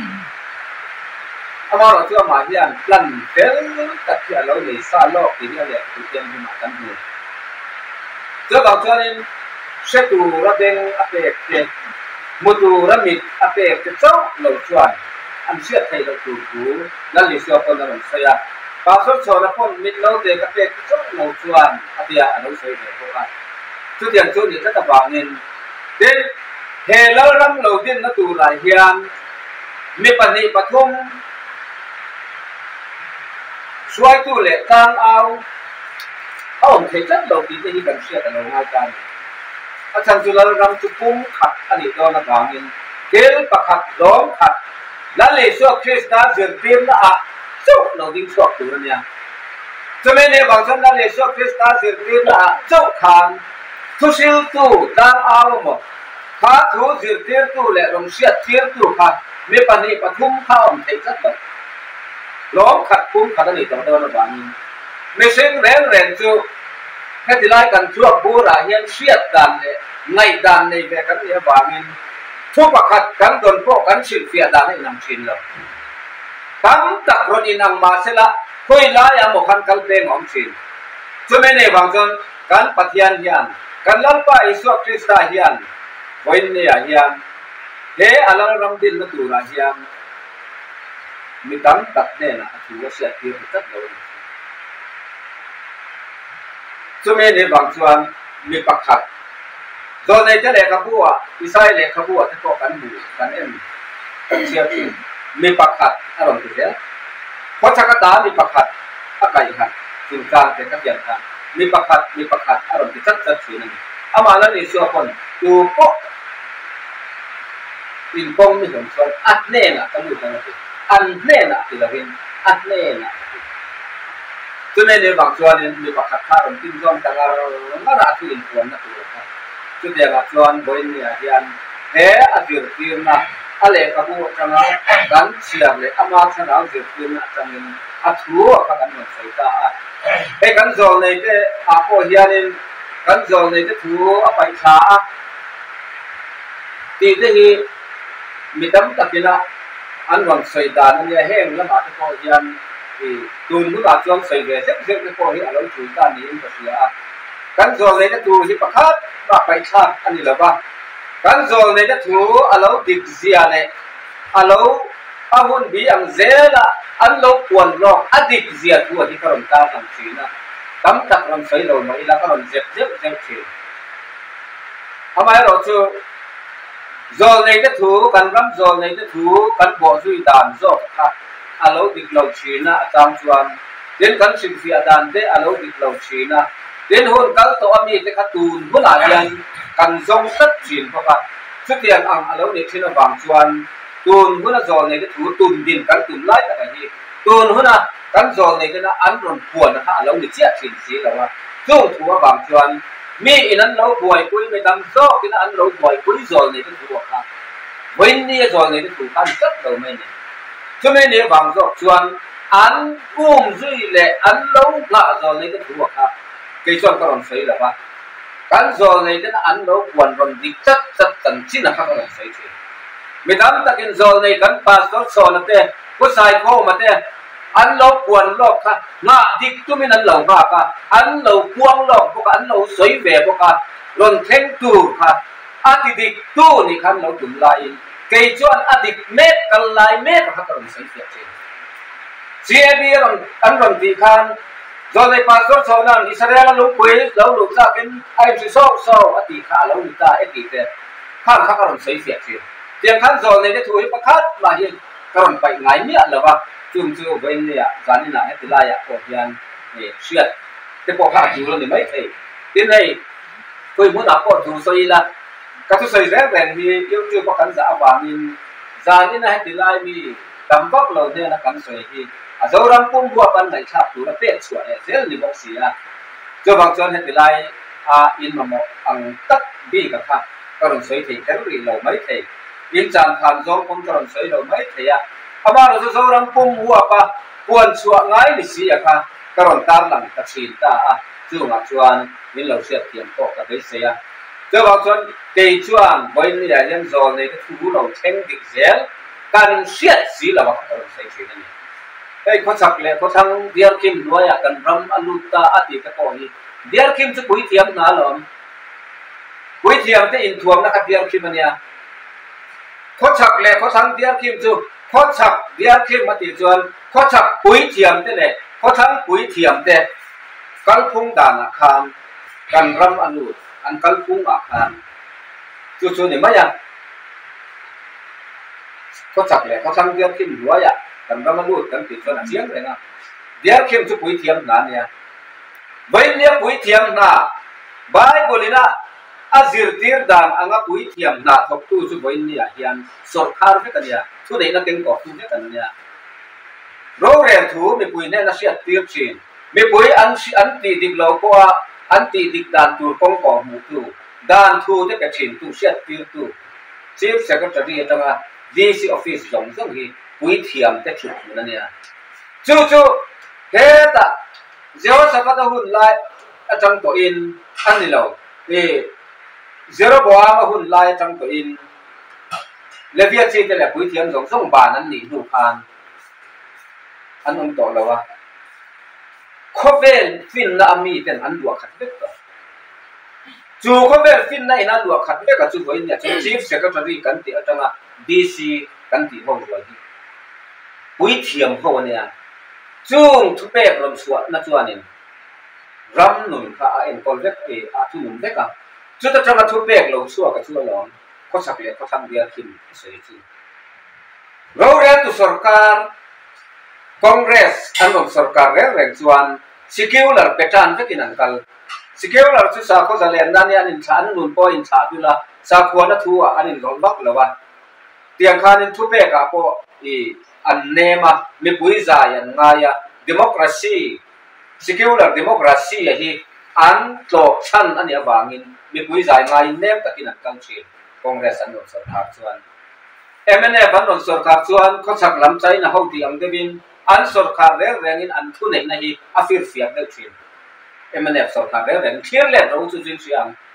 อามาเราช่วยมายันลั่นเด้อตัดที่เราเลยซาโลกที่เนี่ยเลยที่เตรียมมากันอยู่เจ้าบ่าวชวนเช็คดูระเบิดอาเปกเจ็บมุดูระมิดอาเปกเจ็บเจ้าเราชวนอันเชื่อใจเราถูกดูนั่นลิสต์คนนั้นเสียพาสุดชวนคนมิดเราเด็กอาเปกเจ้าเราชวนอาเดียอันเราเสียเลยพวกนั้นทุกอย่างชวนนี่ก็จะบางเงินเด็กเฮลัลรังเราดินนัตูไรเฮียนมีปัญหาปฐมช่วยตัวเล็กกลางเอาเอาผมเคยจัดเราที่ที่กันเชื่อกันเราง่ายกันอาจารย์จุลรำจุปุ่มขัดอันนี้โดนบางเงินเกลประขัดล้อมขัดแล้วเลยช่วยคริสต์เสือเตรียมนะอ่ะจุกเราดิ้งช่วยตัวเนี่ยจะไม่เนี่ยบางท่านแล้วเลยช่วยคริสต์เสือเตรียมนะอ่ะจุกขันทุชิลตูกลางเอาหมดข้าทูเสือเตรียมตัวและลงเสียเตรียมตัวขัดมีปัญหาปฐมข้าวเคยจัดเราล้อมขัดปุ่มขัดอันนี้ต้องโดนบางเงินไม่ใช่เรื่องเรื่องจู่แค่ที่ไล่กันชั่วบูราเฮียนเสียดดันเนี่ยในดันในแบบกันเนี่ยบางเงินทุกประคัดกันโดนพวกกันชินเสียดันให้นำชินเลยตั้งแต่คนอินังมาเสละคุยไล่ยังหมกขันกันเป็นของชินจะไม่ในบางส่วนกันปฏิญาณเฮียนกันลับไปอิสุคริสต์เฮียนวันนี้เฮียนเฮอลารัมดินนัตุราเฮียนมีตั้งแต่เนี่ยนะถือว่าเสียที่จัดเลยจะไม่ในบางส่วนมีประคัดตอนในเจ้าเล็กขบัวอิสราเอลเล็กขบัวที่พวกกันดูกันเอ็มเสียที่มีประคัดอารมณ์ที่เดียวเพราะชักตามีประคัดอะไรกันจึงการเป็นขัดแย้งกันมีประคัดมีประคัดอารมณ์ที่จัดจัดสีนั่นอามาแล้วในส่วนคนดูพวกอินกงมีส่วนส่วนอัดเน่น่ะต้องดูกันนะอันเน่น่ะที่เราเห็นอัดเน่น่ะจะไม่ในบางส่วนมีประคัดท่าอารมณ์ที่ส่วนต่างๆก็ราที่อินควรนะตัวครับจุดเดียวกับส่วนบริเวณยันเฮอจิรตินะอะไรกับพวกจังกันเสียเลยอามาชนะจิรตินะจังเลยอัดหัวกันเหมือนใส่ตาไอ้กันโซนในที่อาโปเฮียนินกันโซนในที่หัวไปช้าที่ที่มีตั้งแต่กินละ an ron sei dan an ya heng la ma ko hian i tun mu ba chuang sei ve sek sek ko hi alo chu ta ni in ka sia kan zol nei na tu hi pakhat ba pai tha ani la ba kan zol nei na tu alo dik zia ne alo ahun bi ang zela an lo kuan lo adik zia tu hi karon ta ang china tam tak ron sei lo mai la karon zep zep zep chi amai ro chu zol nei na tu kan ram zol nei na tu kan bo zui dan zo kha alo dik lo china atang chuan den kan sim fi adan te alo dik lo china den hon kal to ami te khatun hula yan kan zong tat chin ko ka chutian ang alo ne thina wang chuan tun huna zol nei tu tun din kan tun lai ta hi tun huna kan zol nei na an ron puan ha alo ni chia chin si la wa chung thu wang chuan mi inan lo buai pui me dam zo kina an lo buai pui zol nei tu ka when ni zol nei tu kan sat lo mai ni cho nên nếu bằng rồi chuan ăn uống duy lệ ăn lâu ngạ rồi lấy cái thứ hoặc khác cái chuan các bạn thấy là ba cái rồi lấy cái ăn lâu quần quần đi chất chất tận chín là các bạn thấy thế mình đắm ta cái rồi này cái passport sổ là thế có sai có mà thế ăn lâu quần lâu khác ngạ đi cho mình ăn lâu ngạ cả ăn lâu quăng lâu có ăn lâu suy về có cả rồi thêm tu khác ăn thì đi tu thì khăn lâu tụm lại cái chuan adik met kal lai met ha karon sai fiat che cia bi ron an ron ti khan do le pastor so nan Israel lu pui lo lu sa ken ai chi so so ati kha lo ni ta eti te khan kha karon sai fiat che tiang khan zo ne de thui pakhat ma hi karon pai ngai mi la ba chum chu vein ne ya zani na eti la ya ko hian e siat te po kha chu lo ni mai thei tin nei koi mu na ko chu so i la các thứ xây rẽ rèn thì yêu chưa có cắn giả và nhìn ra như này thì lại mi đắm vóc lâu nên là cắn sợi thì à dấu răng cũng bùa ban này chạp tú là tiện sủa này dễ là bọc xì à cho bằng chân thì lại à in mà một bằng tất bi cả khác các đồng sấy thì cái gì lâu mấy thì in tràn thàn dấu cũng các đồng sấy lâu mấy thì à à mà là dấu răng cũng bùa pa buồn sủa ngay thì xì à khác các đồng tan làm các xì ta à chưa ngạc chuan in lâu xịt tiền cổ cả cái xì à cho bằng chân cây chuan với nhà nhân rồi này cái thu lâu thanh địch dẻo cần siết xí là bằng các đồng sấy chuyện này đây có chắc là có thằng điar kim nói à cần ram aluta ati cái cổ gì điar kim chứ quý thiam nào lắm quý thiam thì in thuồng nó cái điar kim này à có chắc là có thằng điar kim chứ có chắc điar kim mà thì chuan có chắc quý thiam thế này có thằng quý thiam thế cái phung đàn à khan cần ram alut an kal phung à khan chú chú này mấy à có chắc là có thằng điar kim nói à cần ram alut cần thì cho nó chiếng này nè điar kim chứ quý thiam nào nè với nia quý thiam na Bible na azir tir dan anga quý thiam na thọc tu chú với nia hiền sốt khar cái này chú đấy là tiếng cỏ tu cái này rồi rèn thú mình quý này là sẽ tir chín mình quý ăn ăn tì địch lâu qua ăn tì địch đàn tu công cỏ mù tu đàn thu cái cái chín tu sẽ tir tu chief secretary trong à D C office giống giống gì quý thiam cái chuyện này nè chú chú thế ta zero sapat hun lai atang to in anilo e zero boa ma hun lai atang to in levia chi te le pui thiam jong song ban an ni du khan an um to lawa khovel fin na ami ten an lua khat vek to chu khovel fin na ina lua khat vek ka chu boin ya chief secretary kan ti atanga D C kan ti ho wa di pui thiam ho ne ya chung thu pek rom suat na chuanin ram nun kha a en kol vek e a thu nun vek a chu ta tanga thu pek lo chua ka chu lo ko sak le ko tham dia kim sei chi ro re tu sarkar congress an sarkar re re chuan secular petan vek in an kal secular chu sa ko zalen dan ya in chan nun po in cha tu la sa ko na thu a anin lon bak lawa tiang khan in thu pek a po e an nema mi pui za yan nga ya democracy secular democracy hi an to chan ani awangin mi pui za nga in nem takin an country congress an non sarkar chuan M N F an non sarkar chuan ko chak lam chai na ho ti ang devin an sarkar re rengin an thu nei na hi afir fiak de thin M N F sarkar re reng clear le ro chu jin siang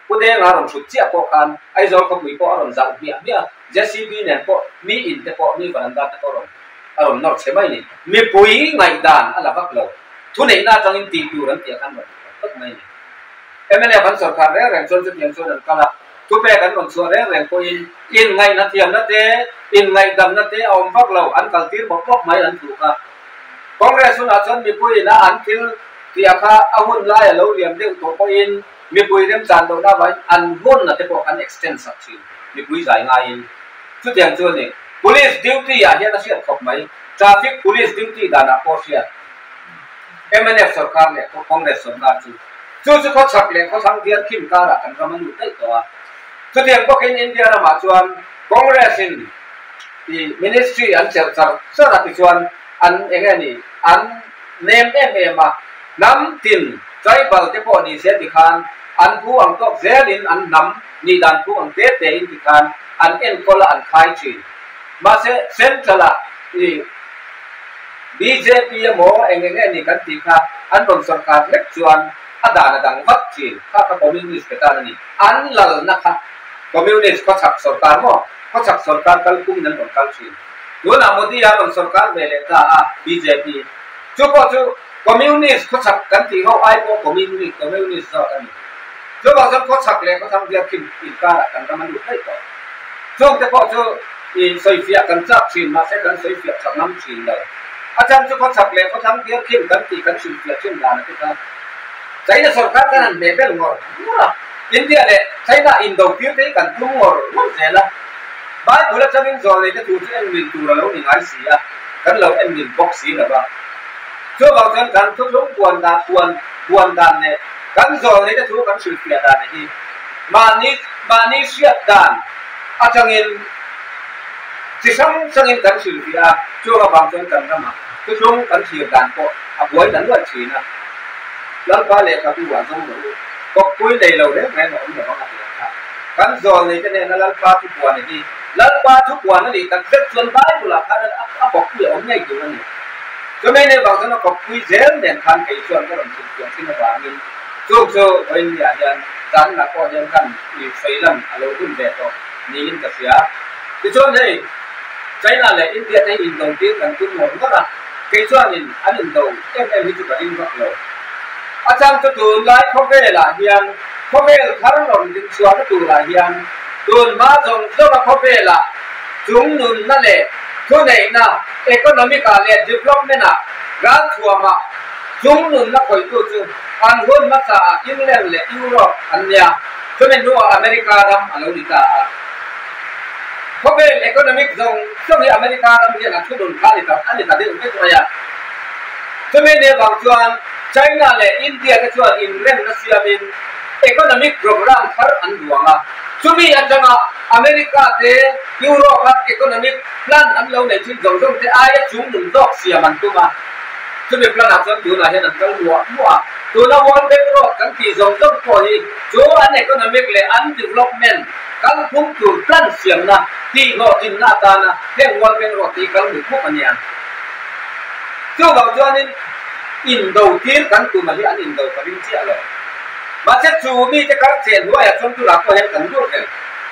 ผู้เดงอารมณ์สุดเจี๊ยบพอกันไอ้โจเขามีพออารมณ์จับเมียเมียเจสซี่บีเนี่ยพอมีอินแต่พอมีวันนั้นแต่พออารมณ์อารมณ์นอกใช่ไหมนี่มีปุ๋ยไงด่านอะไรพักเราทุนไหนน่าจังอินตีดูรันเตียกันหมดก็ไม่นี่เอ็มเอลพันสกัดแรงแรงชนจะเทียนชนกันละทุกแปลกันหมดส่วนแรงแรงก็อินอินไงนัดเทียมนัดเตอินไงดำนัดเตเอาพักเราอันกัลตีบอกพวกไม่อันถูกอ่ะคอนเกรสสุนัขชนมีปุ๋ยนะอันที่ที่อาคาอาหุ่นไล่เราเรียมเรื่องตัวก็อินมีปุ๋ยเริ่มจานเราได้ไว้อันหุ่นน่ะจะบอกอัน extend สักทีมีปุ๋ยใส่ไงชุดอย่างชนนี่ police duty อ่ะเฮียนักเสียขบไหม traffic police duty ด่านอ่ะพอเสียเอ็มเอลสกัดเนี่ยคอนเกรสสุนัขชูจู่ๆเขาชักเลยเขาทั้งเดียร์ขิมการะกันก็มันอยู่ใต้ตัวชุดอย่างพวกอินเดียนะมาชวนคอนเกรสอินที่ ministry อันเจ้าสารสารที่ชวนอันเองนี่อันเนมเอ็มเอ็มอะน้ำตินใจเบลที่พอดีเสียที่คานอันผู้อังก็เซลินอันน้ำนี่ดันผู้อังเตะเตอินที่คานอันเอ็นก็ละอันขายชีมาเซเซนทรัลที่บีเจพีโมเองเองนี่กันที่คาอันบนสกัดเล็กชวนอาดานดังวัดชีข้าพคอมมิวนิสต์กันนี่อันหลังนะคะคอมมิวนิสต์เขาฉักสกัดมั้งเขาฉักสกัดกัลกุมนั่นบนกัลชีดูนะโมดีอาบนสกัดเวเลต้าบีเจพีจู่พอจู่คอมมิวนิสต์เขาฉักกันที่เขาไอ้พวกคอมมิวนิสต์คอมมิวนิสต์กันนี่จู่พอจู่เขาฉักเลยเขาทำเดียร์กินกินการะกันก็มันอยู่ใต้ตัวจู่แต่พอจู่อีสอยเฟียกันจับชีนมาเสกันสอยเฟียฉักน้ำชีนเลยอาจารย์จู่เขาฉักเลยเขาทำเดียร์กินกันที่กันชีนเฟียชีนดานที่เขาใช้ในสกัดกันนั่นเบเบลงอร์อินเดียเลยใช้ในอินโดฟิวที่กันทุ่งงอร์นั่นเสียละบ้านบุรุษจะมีโซนเลยจะถูกเอ็นวินตัวเราหนึ่งไอซีอ่ะกันเราเอ็นวินบ็อกซี่หรือเปล่าช่วงบางช่วงกันทุกช่วงกวนดานกวนกวนดานเนี่ยกันโซนเลยจะถูกกันสุดเสียดานนี่มานี่มานี่เสียดานอาจารย์เงินที่ช่างช่างเงินกันสุดเสียช่วงบางช่วงกันก็มาทุกช่วงกันเสียดานก็อ่ะบวยกันด้วยชีนะแล้วก็เลยครับที่ว่าต้องรู้ก็คุยเลยเราเนี่ยแม่หนูเนี่ยเขาทำอย่างไรกันโซนเลยจะเนี่ยนั่นแล้วป้าทุกวันนี่แล้วป้าทุกวันนี่ตั้งแต่ส่วนบ้านบุหรี่ท่านอ่ะบอกคุยเอาไงตัวนี้ก็ไม่ได้บอกว่าก็คุยเจนเด่นทันไอ้ส่วนก็ต้องส่วนที่มาว่านี่ช่วงช่วงวันนี้อย่างจันทร์นักก็ยังกันอีไฟลังอะไรรุ่นแบบนี้นี่ก็เสียที่ช่วงนี้ใจนั่นแหละอินเดียในอินโดนีเซียกันทุกหมดก็ละไอ้ช่วงนี้อันอินโดเอ็มเอ็มที่จะไปอินโดเราอาจารย์จะดูไลฟ์เขาเป็นอะไรอย่างเขาเป็นคาร์ลอนดิส่วนตัวอะไรอย่างดูมาจงจะมาเขาเป็นละจุงนุนนั่นแหละทุกในน่ะเอคโนมิกาเลยดีเวล็อปเมนต์น่ะร้านทัวร์มาจุงนุนน่ะคอยตัวจุงอันหุ่นมาซาอิงแลนด์เลยยุโรปอันเนี้ยทุกในนู้นอเมริกาดำอะไรนี่ตาเขาเป็นเอคโนมิกจงช่วงนี้อเมริกาดำเนี่ยนะทุกคนขายต่ออันนี้ตาเดียวไม่ตัวอย่างทุกในเนี่ยบางส่วน China เลยอินเดียก็ชวนอินเดียรัสเซียเป็น economic program ทั้งอันดวงอ่ะช่วงนี้อาจารย์อเมริกาเตยุโรป economic plan อันเราในที่จงจงที่อายจุ่มหนุนดอกเสียมันตัวมาช่วงนี้ plan อาจารย์ดูนะเห็นอันกันหัวหัวตัวนั้นวันเป็นรถกันที่จงจงพอดีช่วงอัน economic เลยอัน development กันพุ่งตัว plan เสียงนะที่เราจินนาตานะเรื่องวันเป็นรถที่กันหรือพวกอันเนี้ยช่วงบางช่วงนี้อินโดทีร์กันตัวมาที่อันอินโดกับอินเดียเลยมาเช็ดจูมีจะการเสียด้วยชนตุลาก็เห็นกันด้วยเลย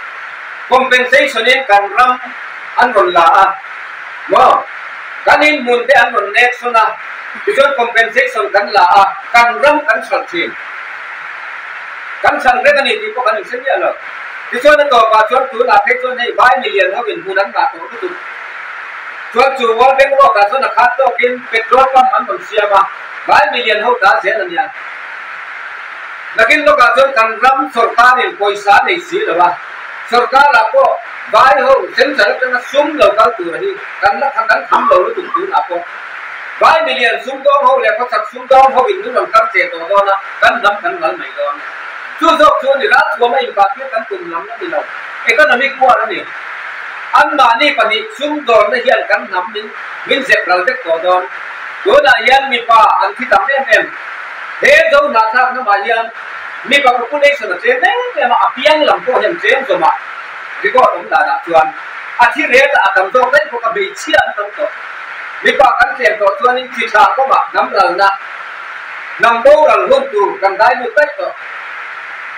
compensation นี้กันรำอันรุนละอ่ะว่าการอินมุนเตอันรุนเน็กซ์นะที่ชน compensation กันละอ่ะกันรำกันสังเกตกันสังเกตกันนี่ที่พวกกันอินเดียเลยที่ชนนั้นตัวมาชนตุลาที่ชนให้บายมิลเลียนเขาเป็นผู้นั้นมาตัวทุกส่วนจูว่าเป็นโรคการส่วนขาดตัวกินเป็นโรคปั๊มอันมันเสียมาหลายมิลเลียนเขาตาเสียนั่นเนี่ยนักกินโรคการส่วนกันรำสุรการเนี่ยปอยสารในสีหรือว่าสุรการละก็บายเขาเส้นสารกันซุ่มเรากันตัวนี้กันนักกันทำเราแล้วตุ้งตุ้งละก็บายมิลเลียนซุ่มดองเขาเลยเขาสักซุ่มดองเขาเป็นนู่นกันเสียตัวตัวนะกันน้ำกันกันไม่โดนช่วงช่วงนี้รัฐว่าไม่ปากที่กันตุ้งน้ำนั่นนี่เราเอกโนมิกว่านั่นนี่อันมานี่ปนิซุ่มโดนได้ยันกันน้ำมินมินเสพเราเด็กตัวโดนตัวน่ะยันมีป่าอันที่ทำเอ็มเอ็มเฮ้ยเจ้าหน้าที่นั่นมายันมีป่าก็ผู้เลี้ยงสนับสนุนเนี่ยเนี่ยมาอภิยังหลังก็เห็นเจ้าสมัครดีก็ต้องด่าชวนอาทิตย์เรียนอาจารย์ต้องได้พวกกับเบี้ยเชี่ยตั้งตัวมีป่ากันเสียงตัวชวนนี่ที่ชาก็มาน้ำเรานะน้ำโบราณรุ่นตัวกันได้หมดได้ตัว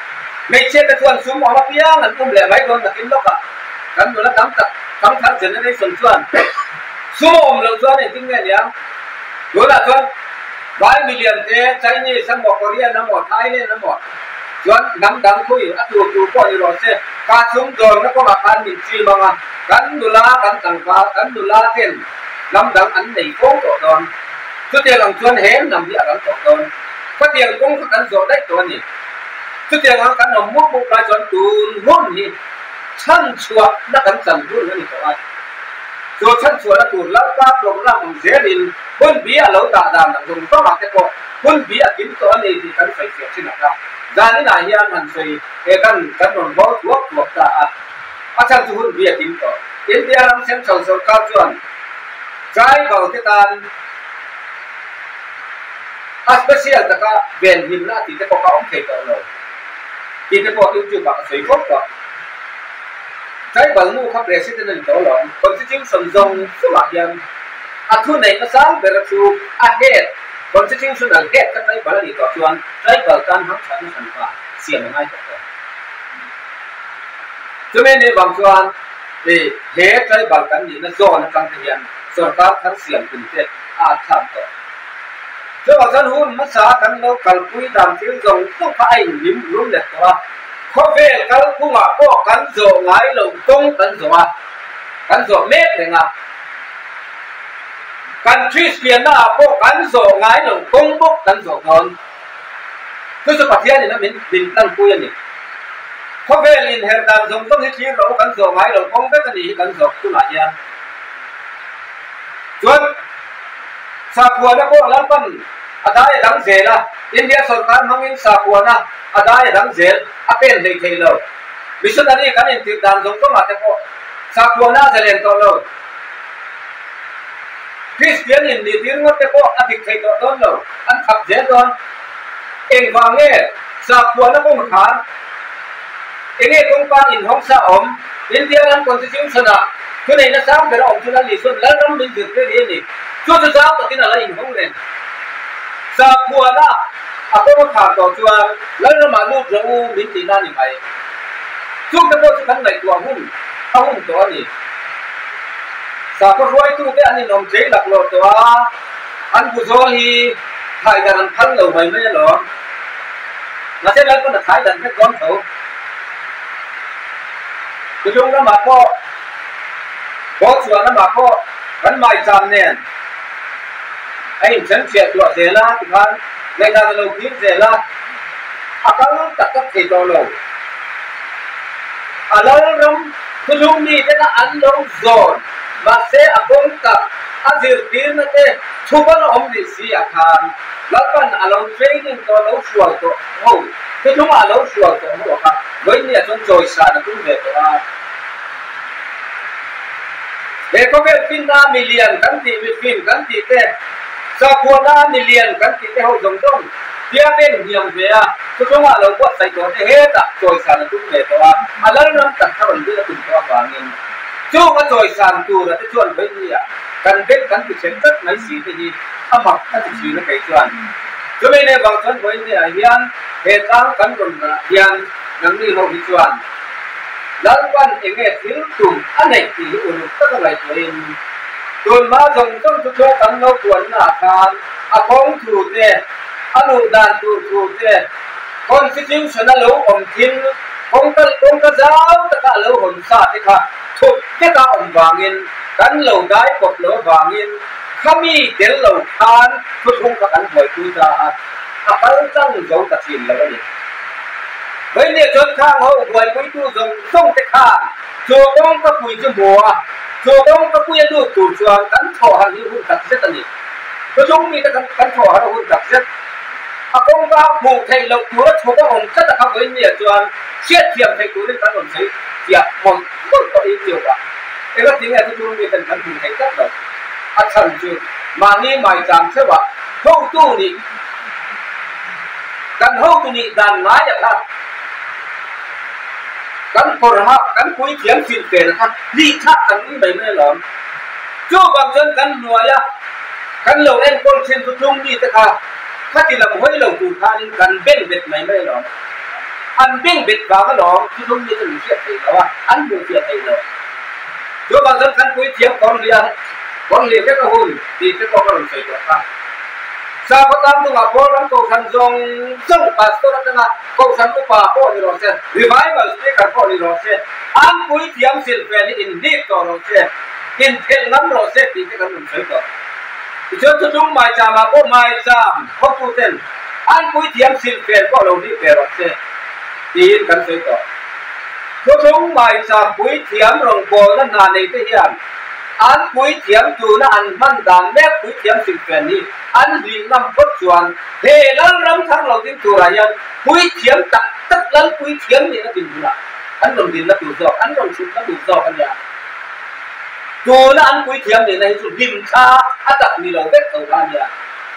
ไม่เชื่อแต่ส่วนสูงออกมาเพียงนั่นอุ้มแหล่ไม่โดนแต่กินลกอ่ะกันดูแลตั้งตักตั้งทันเสร็จในส่วนส่วนสูงอมลงส่วนนี่จริงไงเนี่ยดูแลส่วนหลายมิลลิอนเตใช้นี่สมองเกาหลีน้ำหมดไทยเนี่ยน้ำหมดส่วนน้ำดังคุยอัดตัวตัวก็อยู่รอเสียการสูงโดนแล้วก็มาการมินซีบางอ่ะกันดูแลกันต่างฟ้ากันดูแลเต้นน้ำดังอันไหนโก้ตัวโดนสุดท้ายหลังส่วนเห็นน้ำที่อันตัวโดนก็เตียงกงกันโดนได้ตัวนี้สุดท้ายหลังกันน้ำมุกมุกปลายส่วนตูนหุ่นนี่ชั้นชัวนักกันสั่งหุ่นนี่ตัวว่าส่วนชั้นชัวแล้วตูนแล้วก็ปลงร่างเสียดินหุ่นเบี้ยเราด่าด่าหนังตรงก็มาแต่ก็หุ่นเบี้ยกินตัวนี้ที่กันใส่เสียชินะครับจานี่นายยังมันใส่เอกันกันนนบ่ทั่วทั่วตาอาจารย์หุ่นเบี้ยกินตัวอินเดียรังเส้นชาวสกาจวนใจเบาที่ตานอาสเปเชียลตะกะเบนหิมนาที่จะพอเขาองเทกันเลยที่จะพอที่จุดบักสวยครบก็ใจเบามู่ขับเรสิตนั่นตัวหลงคนที่จริงสมทรงสมัครยังอาทุนในภาษาเบรชูอาเฮดคนที่จริงสุนัขเฮดก็ใจเบาดีต่อชวนใจเบาการหักฉันฉันว่าเสียงง่ายต่อตัวจะไม่ในบางส่วนเฮดใจเบากันนี่นั่นโซนกันเทียนส่วนการทั้งเสียงเป็นเท็จอาจทำต่อเจ้าฉันหุ่นมาสากันเรากัลคุยตามที่ทรงต้องไปยิ้มรุ่มเด็ดตัวข้อเวลกัลคุมาพวกกันโจงไงเราต้องกันโจว่ากันโจเม็ดเลยนะกันคริสเตียนน่ะพวกกันโจงไงเราต้องพวกกันโจนอนคือสปัตยานี่นะมินมินตั้งคุยนี่ข้อเวลินเฮร์ดานทรงต้องให้ชี้เรากันโจงไงเราต้องกันนี่กันโจกุลายาส่วนสาขวนะพวกนั้นเป็นอาได้ดังเสละอินเดียสการมังอินสาขวนะอาได้ดังเสลอาเป็นเลยเทโลมิสุนารีกันอินทิดานสงต้องมาแต่พวกสาขวนะเจริญตัวโลคริสเตียนอินดีที่รู้แต่พวกอธิเทตัวโดนโลอันขับเจดอนเองฟังเงี้ยสาขวนะพวกขานเองเงี้ยตรงปาอินห้องสะอมอินเดียนั้นคนที่จิ้มสนะคือในนั้นสามเป็นองค์ชุนันลิสุนแล้วรำมินจุดเรื่องนี้จุดที่สามก็ที่นั่นอะไรอินห้องเลยสาขวนะอาก็มาขาดต่อชัวแล้วเรามาลูกเรามินตีนั่นยังไงจุดที่พวกที่ทั้งในตัวหุ้นเอาหุ้นตัวนี้สาขรวยตู้ที่อันนี้นมเจ๊หลักโลตัวอันกุศลฮีไทยดันพันเราไม่ไม่หรอมาเช่นนั้นก็จะไทยดันแค่ก้อนเขาคือช่วงนั้นมาก็พอส่วนนั้นมาก็กันไม่จำเนี่ยไอ้ฉันเสียตัวเสียละที่พันในการเราพิจารณาอาการตัดกับที่ตัวเราอารมณ์คือลุงนี่เป็นอันลงโซนมาเสียอารมณ์กับอาจิรตีนนั่นเองทุกคนอมดิสีอาคารแล้วก็อารมณ์เทรนนิ่งตัวเราช่วยตัวโอ้คือทุกอารมณ์ช่วยตัวเราครับวันนี้จนจอยสารตุ้งเด็ดว่าเด็กก็เป็นฟินนามิเลียนกันที่มีฟินกันที่เต้สาขวนามิเลียนกันที่เต้เขาจงจงเดี๋ยวเป็นเหี่ยมเสียทุกคนว่าเราก็ใส่ตัวเฮ็ดอ่ะจอยสารตุ้งเด็ดว่าอะไรนั่นตัดเข้าไปด้วยตุ้งตัววางเงินจู่ก็จอยสารตัวแล้วจะชวนไปนี่อ่ะกันเป็นกันที่เช่นกันไม่สีที่นี่อามักกันที่ชื่อนักไก่ชวนจะไม่ในบางส่วนไปนี่อ่ะยันเหตุการณ์กันคนละยันนังนี่เราพิจารณาแล้ววันเองเนี่ยทิ้งตุ่มอันไหนที่อุ่นก็ต้องไหลตัวเองตุ่มมาส่งต้องทุกข์กันเราควรอาคารอาคงถูกเนี่ยอนุดานถูกถูกเนี่ยคนที่จริงฉันเราอมทิ้งคงก็คงก็เจ้าแต่ก็เราหุ่นซาที่ค่ะถูกแค่ก็อมวางเงินกันเราได้กดเราวางเงินข้ามีเดี๋ยวเราทานทุกคงก็กันบ่อยคุยกันอาการจังเราตัดสินแล้วนี่เฮ้ยเนี่ยจนข้างเขาหวยคุยตู้ส่งส่งแต่ข้างโจต้องก็คุยจมัวโจต้องก็คุยดูตูชวนกันถอหันที่หุ่นตัดเส้นนี่ก็จงมีแต่กันกันถอหันหุ่นตัดเส้นอากงก็ผูกให้เราตัวโจก็องค์ก็จะทำเฮ้ยเนี่ยจวนเชี่ยเทียมให้ตัวนี้กันหมดสิเทียบหมดหมดตัวเองเดียวกันเอ้ก็ทิ้งไอ้ที่ตัวนี้เป็นกันผูกให้กันเลยอาจารย์จูมานี่ไม่จำใช่ป่ะห้องตู้นี่กันห้องตู้นี่ดันไม้อย่างนั้นกันโกรธกันคุยเถียงสินเปรย์นะครับลีทักกันนี่ไม่ไม่หลอมจู่บางคนกันหน่วยกันเหล่าเอ็นคนเช่นทุกทุกนี่แต่ค่ะถ้าที่เราไม่เราดูทานกันเบ่งเบ็ดไม่ไม่หลอม an bing bit va ka lo chu lung ni tu sia thei lo an bu sia thei lo chu ba san kan pui thiam kon lia kon lia ke ka hun ti ke ko ka ron sei ka sa ko tam tu ga ko ran ko san jong jong pastor ta na ko san ko pa ko ni ro se revival speaker ko ni ro se an pui thiam sil fe ni in ni to ro se in thel nam ro se ti ke ka ron sei ka chu chu lung mai cha ma ko mai cham ko tu ten an pui thiam sil fe ko lo ni pe ro se tin kan sei to chu lung mai cha pui thiam rong ko na na nei te hian an pui thiam tu na an man dan me pui thiam sil fe ni an li nam phot chuan he lan ram thang lo tin tu ra yan pui thiam tak tak lan pui thiam ni na tin la an rom din na tu zo an rom chu na tu zo kan ya tu na an pui thiam ni na chu dim kha atak ni lo vet to ban ya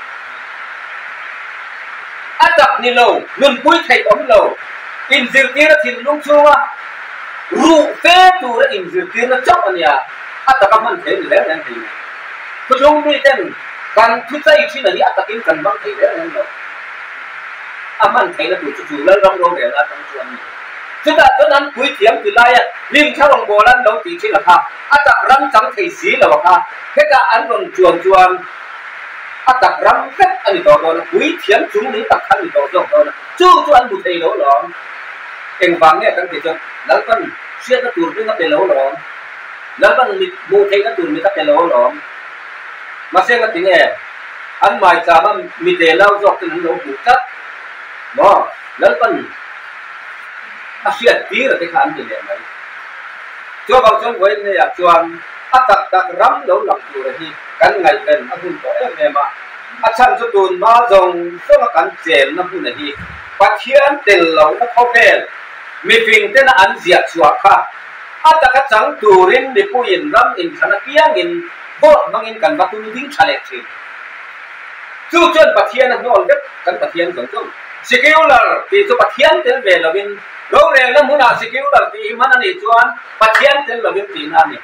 atak ni lo nun pui thai om lo in zir ti na thin lung chu wa ru fe tu ra in zir ti na chok an ya atak man the ni le nan thi tu lung ni ten kan tu sai chi na ya takin kan bang thei le nan lo aman thei la tu chu la ram ro le la kan chuan ni chu da to nan pui thiam ti lai ya lim tha rong bo lan lo ti chi la kha atak ram chang thei si la kha he ka an rong chuan chuan atak ram ket ani to do na pui thiam chung ni tak khan ni to do do na chu chu an bu thei lo lo eng wang ne kan ti chu dal kan sia ka tur ni ka pe lo lo dal kan mi bu thei ka tur ni ka pe lo lo mà xem cái tiếng nghe ăn mày chả mà mì tè lau dọc cái nấu bún cắt đó lớn phân à xuyên tí là cái khán gì này cho vào trong với này à chuan à tắc tắc rắm đấu làm chủ rồi thì cắn ngày bên à hôn có em này mà à chăn cho tuần mà dùng số là cắn chèn nó hôn này thì bắt thiên tiền lâu nó khó bền mì phình tên là ăn diệt chuột kha à tắc cái trắng turin để bôi in rắm in khăn kia in bộ mang in cần bắt tu dính chale chi chu chân bắt thiên nó ngon nhất cần bắt thiên giống giống secular thì cho bắt thiên đến về là bên lâu rồi nó muốn là secular thì mà nó này chuan bắt thiên đến là bên tiền này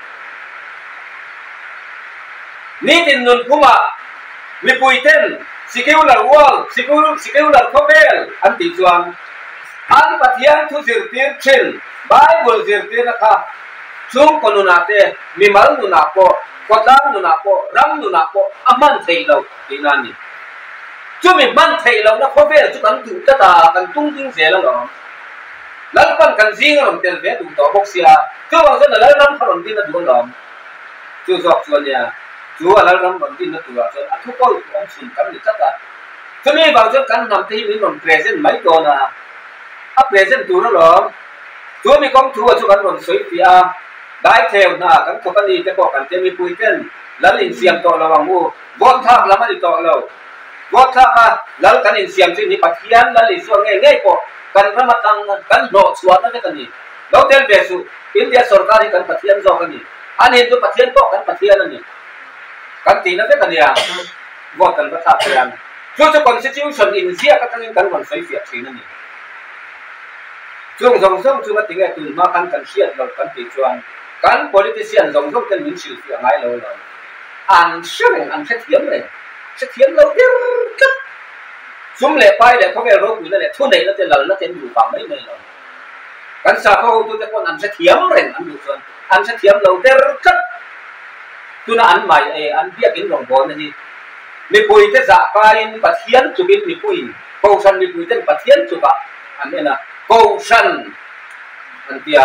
ní tin nun kuma mi pui ten secular world secular secular covel anh ti chuan anh bắt thiên thu diệt tiền trên Bible diệt tiền là kha chung con nuna te mi mal nuna po có ram nuna po ram nuna po aman thei lo tin an ni chu mi man thei lo na kho ve chu kan tu ta ta kan tung ting se lo lo lal pan kan jing rom tel ve tu to bok sia chu wang sen lal ram kharon tin na du lo chu zok chuan ya chu lal ram ron tin na tu a chu a thu ko om sun kan ni ta ta chu mi wang chu kan nam thei mi ron present mai to na a present tu lo lo chu mi kom thu chu kan ron soi pia đại theo na kan ko kan ni ke ko kan te mi pui ten lal in siam to lawang mu bon thak lama ni to lo bon thak a lal kan in siam chi ni pathian lal li so nge nge ko kan rama tang kan no suat na kan ni lo tel be su india sarkar kan pathian zo kan ni an hin to pathian to kan pathian ni kan ti na te kan ya bon kan ba thak yan chu chu constitution in sia ka kan kan wan sai fiat chi na ni chung zong zong chu ma tinga tu ma kan kan siat lo kan ti chuan kan politician dòng dòng tên mình chịu phía ngay lâu rồi ăn sướng ăn sẽ thiếm này sẽ thiếm lâu tiếp cất xuống lệ bay để có về rốt quý là thua này nó tên lần nó tên đủ khoảng mấy mấy rồi kan sa ko tu te kon an se thiam ren an du son an se thiam lo der kat tu na an mai e an bia kin rong bon ni mi pui te za pa in pathian chu bin mi pui ko san mi pui ten pathian chu ba an ne na ko san an pia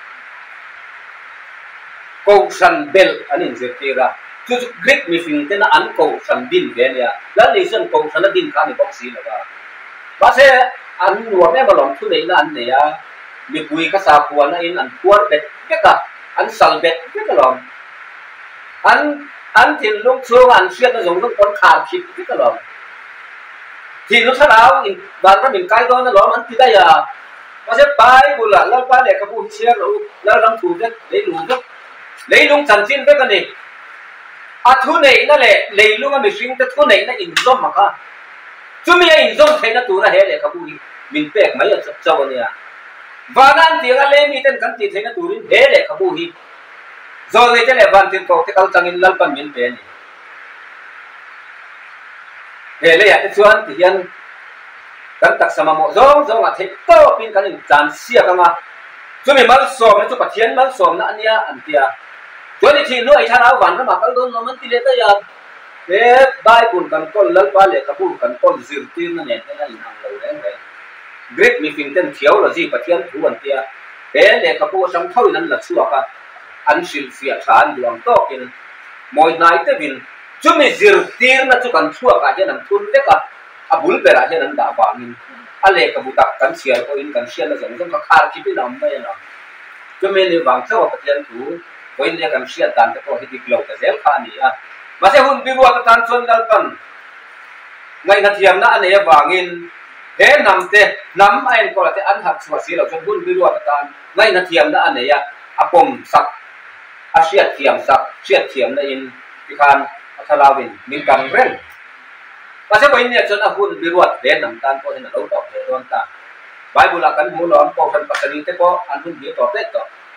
ko san bel an in se tira chu chu greek mi fin te na an ko san din ve ya la ni son ko san din ka ni box si la ba ba se an nuo me ba long thu nei na an ne ya mi pui ka sa puan na in an puar bet ke ka an sal bet ke ka lom an an thin lung chu an siat na jong jong kon khar khip ke ka lom thì nó sao in ban ra mình cái đó nó lom an ti da ya ba se pai bu la la pa le ka bu chia ro la ram thu de lấy lu de lấy lung chan chin ke ka ni a thu nei na le lấy lung mi swing te thu nei na in zom ma ka chu mi in zom the na tu na he le ka bu ni min pek mai a chaw ni ya vanan ti ga le mi ten kan ti the na tu rin he le ka bu hi zo le te le van tin ko te kal changin lal pan min pe ni he le ya te chuan ti hian kan tak sama mo zong zong a thei to pin kan in chan sia kama chumi mal som na chu pathian mal som na ania antia choni thi nu ai thana wan ka ma kal don man ti le ta ya e bible kan kol lal pa le kapu kan kol zir tin na ne na in ang lo le le great mi fin ten theology pathian thu antia e le kapu sam thoi nan la chuwa ka an sil sia than duang to kin moi nai te bin chumi zir tin na chu kan chuwa ka je nan thun te ka abul bera je nan da ba min ale ka butak kan sial ko in kan sial na zong zong ka khar ki bi nam mai na chumi ni wang chaw pathian thu ko in le kan sial dan te ko hi dik lo ka zel kha ni a ma se hun bi ro ta tan chon dal pan ngai na thiam na ane wangin he nam te nam ain ko te an hak chwa si lo chon hun bi ro ta tan ngai na thiam na ane ya apom sak asia thiam sak sia thiam na in ti khan athalawin min kam ren ma se ko in ne chon a hun bi ro le nam tan ko hen lo to le ron ta bible kan mu lom ko kan pasani te ko an hun bi to te to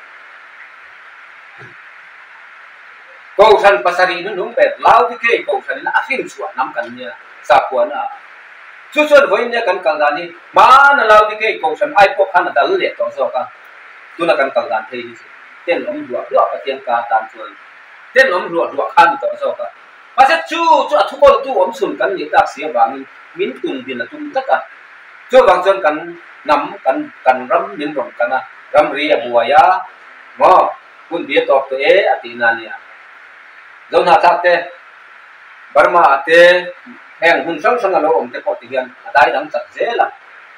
câu san pasari nun nung pet lau ti ke câu san na asin chua nam kan nia sa ko na chu chu voi ne kan kal dan ni ma na lau ti ke câu san ai po khan da le to so ka tu na kan kal dan thei ni ten lom ruwa ruwa ka tiang ka tan chuan ten lom ruwa ruwa khan to so ka ma se chu chu thu ko tu om sun kan ni ta sia wang min tung din la tung ta ka chu wang chuan kan nam kan kan ram min rom kana ram ri ya buaya mo kun dia tok te e atina nia zona thakte Burma ate heng hun sang sang lo om te ko ti hian adai dang chak zela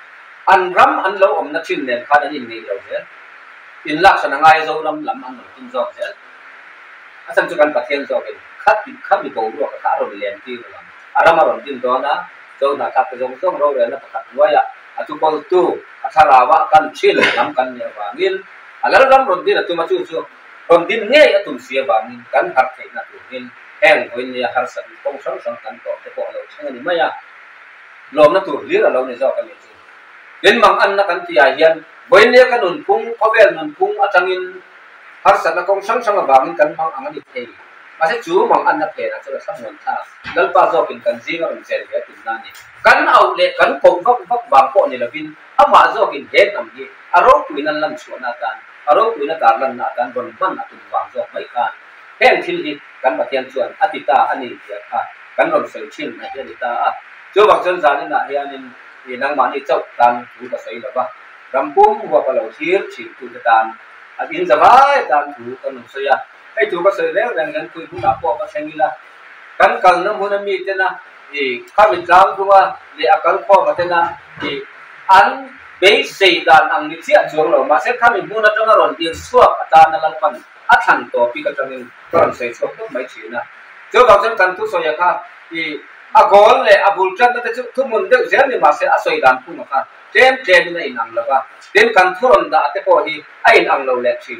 an ram an lo om na chin nen khan an in nei lo je in lak sana ngai zo ram lam an lo tin zo je asam chu kan pathian zo ke khat ti khat mi bo ro ka tha ro len ti ro aram ron tin do na zona thak zong zong ro le na pakhat wa ya atu ko tu atharawa kan chin lam kan ne wangin alal ram ron din atu ma chu chu ron din nge atum sia wangin kan har thei na tu in heng hoin ya har san kong sang sang kan to te ko lo chang ni maya lom na tur lir lo ni zo kan ni den mang an na kan ti a hian boin ne kan un pung khovel nun pung atangin har san na kong sang sang awang kan mang ang ni thei ma se chu mang an na phe na chu sang mon tha dal pa zo kin kan ji ngam chen he tin na ni kan au le kan kong vak vak wang ko ni la bin ama zo kin he tam hi aro tuinan lam chuana tan aro tuina tar lan na tan bon man na tu wang zo mai kan heng thil hi kan pathian chuan atita ani ya kha kan ron sei chin na ya ta a chu wang chon zan na hian in i nang ma ni chau tan thu ka sei la ba rampum wa pa lo thir chi tu ta tan a in zawai tan thu kan so ya ai thu ka sei le rang kan tu na po ka sengila kan kal na mun mi te na i kha mi tlang thunga le akal kho ma te na i an be sei dan ang ni chia chuang lo ma se kha mi mun na tang ron dir suak ata na lan pan a than to pi ka tang ron sei chuak to mai chi na chu wang chon kan tu so ya kha i a gol le a bul chan na te chu thu mun de zer ni ma se a soi dan pu ma kha tem tem na in ang la ba ten kan thuron da te ko hi a in ang lo le chi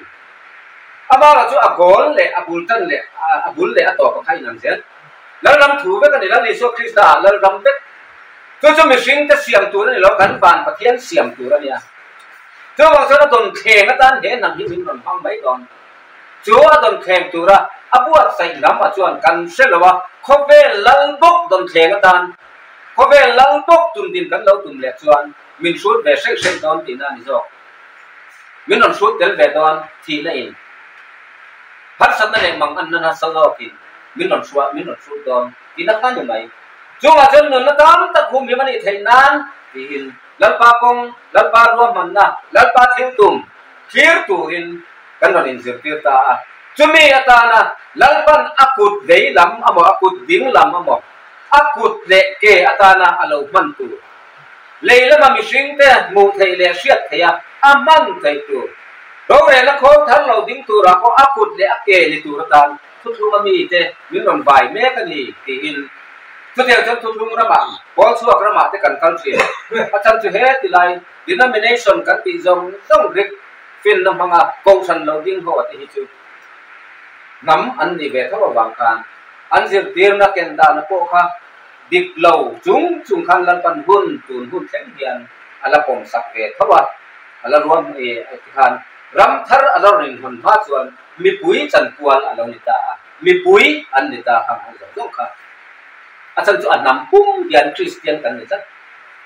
ama la chu a gol le a bul chan le a bul le a to ka khai nan zer la ram thu ve ka ni la ni so krista la ram ve chu chu mi sing te siam tu ni lo kan ban pathian siam tu ra nia chu wang chon don theng na tan he nang hi min ron phang mai don chu a don theng tu ra abuat sai lam a chuan kan se lawa khobe lang bok don theng na tan khobe lang bok tum din kan lo tum le chuan min sut ve se se don tin ani zo min on sut tel ve don thi na in har san na le mang an na sa lo ki min on suwa min on sut don tin na kan mai chu ma chen nun na tam ta khum mi mani thei nan tin lal pa kong lal pa ro man na lal pa thil tum thir tu in kan ron in zir tir ta chumi atana lalpan akut dei lam amo akut ding lam amo akut le ke atana alo man tu leila ma mishing te mu thei le siat theya aman thei tu ro re la kho thar lo ding tu ra ko akut le ake li tu tan thu thu ma mi te min ron vai me ka ni ti in chu te chu thu thu ra ma bol chu ra ma te kan kan chi achan chu he ti lai denomination kan ti zong zong rik fin na mga kong san lo ding ho ti hi chu nam an ni ve thawa wang kan an zir tir na ken da na po kha dik lo chung chung khan lan pan hun tun hun theng hian ala pom sak ve thawa ala ruam e khan ram thar ala rin hun ha chuan mi pui chan pual ala ni ta mi pui an ni ta hang ho zong kha achan chu an nam pum hian christian kan ni chat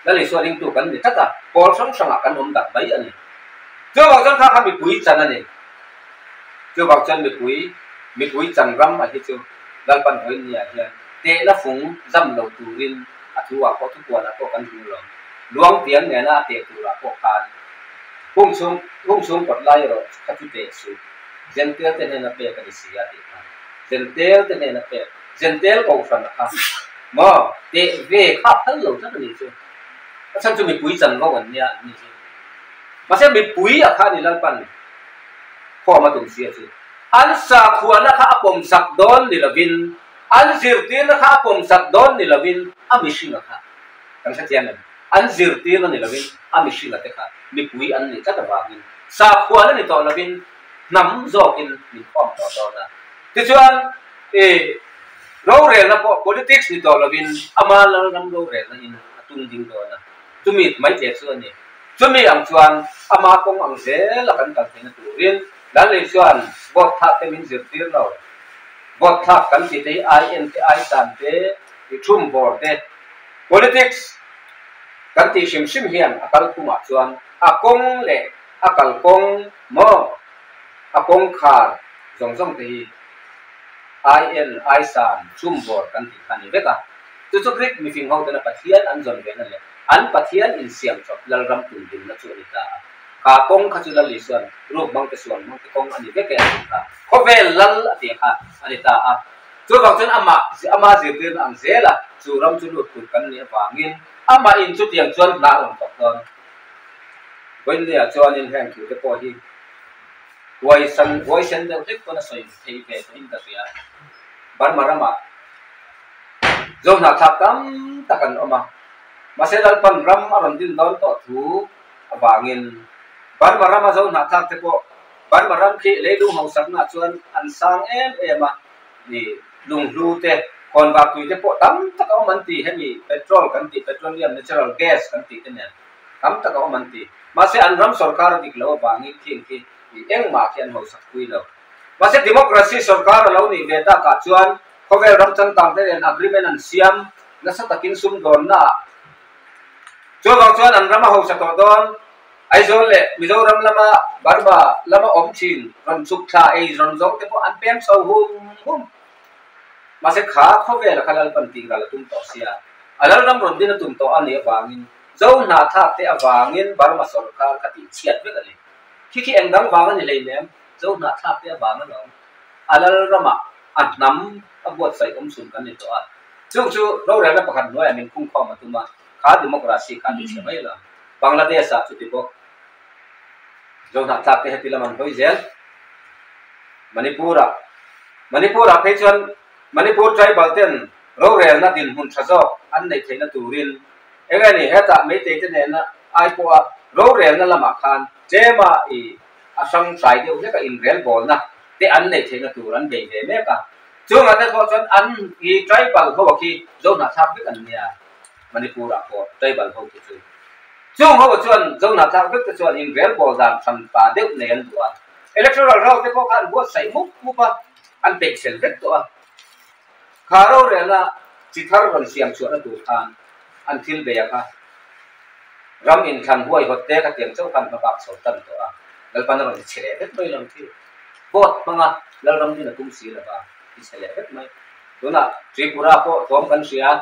แล้วเลยส่วนหนึ่งตัวกันเนี่ยถ้าจะพอสังสังกันอมดับไปอันนี้เจ้าบอกจังข้าข้ามีปุ๋ยจันนั่นเองเจ้าบอกจันมีปุ๋ยมีปุ๋ยจันรำอะไรเจ้าแล้วปัญหาเนี่ยเนี่ยเตะละฝุ่งจำเราตูรินอัฐวะก็ทุกวันก็กันดูหลงหลวงเตียงเนี่ยนะเตะตัวละก็ผ่านพุ่งสูงพุ่งสูงกดไล่เราขัดเตะสูงเจนเตลเตเนี่ยนะเปะกันเสียเตะเจนเตลเตเนี่ยนะเปะเจนเตลก็ฟันนะครับมาเตะเวข้าทั้งหลงทั้งนี้เจ้าฉันจะมีปุ๋ยจันก็วันนี้นี่สิมาเช่นมีปุ๋ยอะค่ะนี่ลันปันพ่อมาตรงเสียสิอันสักขวานนะคะอปมสักดอนนี่ละวินอันซิรตีนะคะอปมสักดอนนี่ละวินอามิชินะคะตั้งชัดเจนเลยอันซิรตีนี่ละวินอามิชินะคะค่ะมีปุ๋ยอันนี้จะกระวางินสักขวานนี่ต่อละวินน้ำจอกินมีความต่อต่อนะที่ส่วนเออเราเรียนนะ politics นี่ต่อละวินอามาเรานำเราเรียนนะอินตุ้งดิ้งต่อนะจุมิดไม่เจ็บส่วนนี้จุมิดอังชวนอามาคงอังเสละกันกันเป็นตัวเรียนแล้วเลยชวนบททักเป็นมินสิบตีเราบททักกันที่ที่ไอเอ็นที่ไอสันที่ที่ชุ่มบอร์เด politics กันที่ชิมชิมเฮียนอาการคุมาชวนอากงเล่อากาลกงมออากงขาดสองสองที่ไอเอ็นไอสันชุ่มบอร์กันที่ขันนี้เวก้าจุดสุดริกมีฟิงเขาแต่ละปัจจัยอันจนเป็นนั่นแหละอันปัจจัยอินเสียงจบลลรำตุนดินนัชวนิตาข้ากงขจุลลิส่วนรูปบางแต่ส่วนบางแต่กงอันนี้เวกอันนี้ค่ะเขาเวลลัลอติค่ะอันนี้ตาอ่ะจุดบางจุดอามาอามาสิบเดือนอันเสละจุดรำจุดลุดตุกันเนี่ยวางินอามาอินจุดยังจุดน่าลงตกตอนวันนี้จุดอินแห่งจุดก็ที่ไว้สันไว้สันเดียวที่คนสวยที่เป็นอินเตอร์เซียบ้านมารามาจงนักทักตั้มตะกันออกมามาเสด็จปันรำอารมณ์ดินดอนต่อถูบางอินบ้านมารามาจงนักทักเทปบ้านมาราคีเลดูห้องสักนาชวนอันสังเอ็มเอ็มนี่ลุงลูเตคนบางตุยเทปตั้มตะกันมันตีให้มีเปโตรกันตีเปโตรเลียมเนเชอรัลแก๊สกันตีกันเนี่ยตั้มตะกันมันตีมาเสอันรำสุรการดิกเลวบางอินทิ้งที่เอ็งมาเขียนห้องสักคุยเลวมาเสดิโมคราซีสุรการเลวนี่เวต้ากัจจวนเขาเวลรำจังต่างแต่เรื่อง agreement อันเสียมนั่นสักตะกินซุ่มโดนน่ะจวบางส่วนอันรำมาหกสักตัวโดนไอ้ส่วนเล่มิโซรำละมาบาร์บาละมาอมชินรำสุขชาไอ้รำจงแต่พออันเป็นสาวหุ่มหุ่มมาเสกขาเขาเวลขลังปันติงกันละตุ้มต่อเสียอันนั้นรำรำดินตุ้มต่ออันนี้วางินเจ้าหน้าทัพเตะวางินบาร์มาสรการคติเฉียดไว้กันเลยที่ที่เอ็งดังวางินเลยเนี่ยเจ้าหน้าทัพเตะวางินหรออันนั้นรำมาอันน้ำอบวชใส่อมสุนกันในตัวซึ่งจู่เราเรียนรับประกันด้วยมันคุ้มครองมาตัวมาขาดิโมกราซีขาดิเชื่อไม่ละบังลาเทศจุดที่พวกเราหนักทักเตะที่ละมันไปเจนมณีปุระมณีปุระเพชรมณีปุระใจบัลเทนเราเรียนนัดดินหุ่นชะโจอันในเทนตูรินเอ้ยนี่เหตุไม่เตะเนี่ยนะไอ้พวกเราเรียนนั่นละมาคันเจมาอีอาสังสายเดียวเนี่ยก็อินเรียนบอลนะแต่อันในเทนตูรันเบย์เบย์เนี่ยก็ช่วงนั้นพอจนอันอีใจบัลเขาบอกที่โจนาทับด้วยกันเนี่ยมันนี่พูดอะพอใจบัลเขาที่ช่วงช่วงเขาบอกชวนโจนาทับด้วยกันชวนอินเรียนบอลดามสัมปาเดียวเนี่ยตัวอิเล็กทรอนิกส์เราที่พอการบวชใส่มุกมุกปะอันเป็นเซลล์ตัวข้าเราเรียนละจิตหารันเสียงชวนตัวทานอันทิลเบียค่ะรำอินคันห้วยหดเตะกับเตียงเจ้าคันมาบักสดตันตัวแล้วปันเราจะเฉลี่ยเล็กไปลงที่บวชมั้งอ่ะแล้วรำที่น่ะตุ้มสีละบ้าที่เฉลี่ยเล็กไหมตัวน่ะทริปุระก็ท้องกันเสีย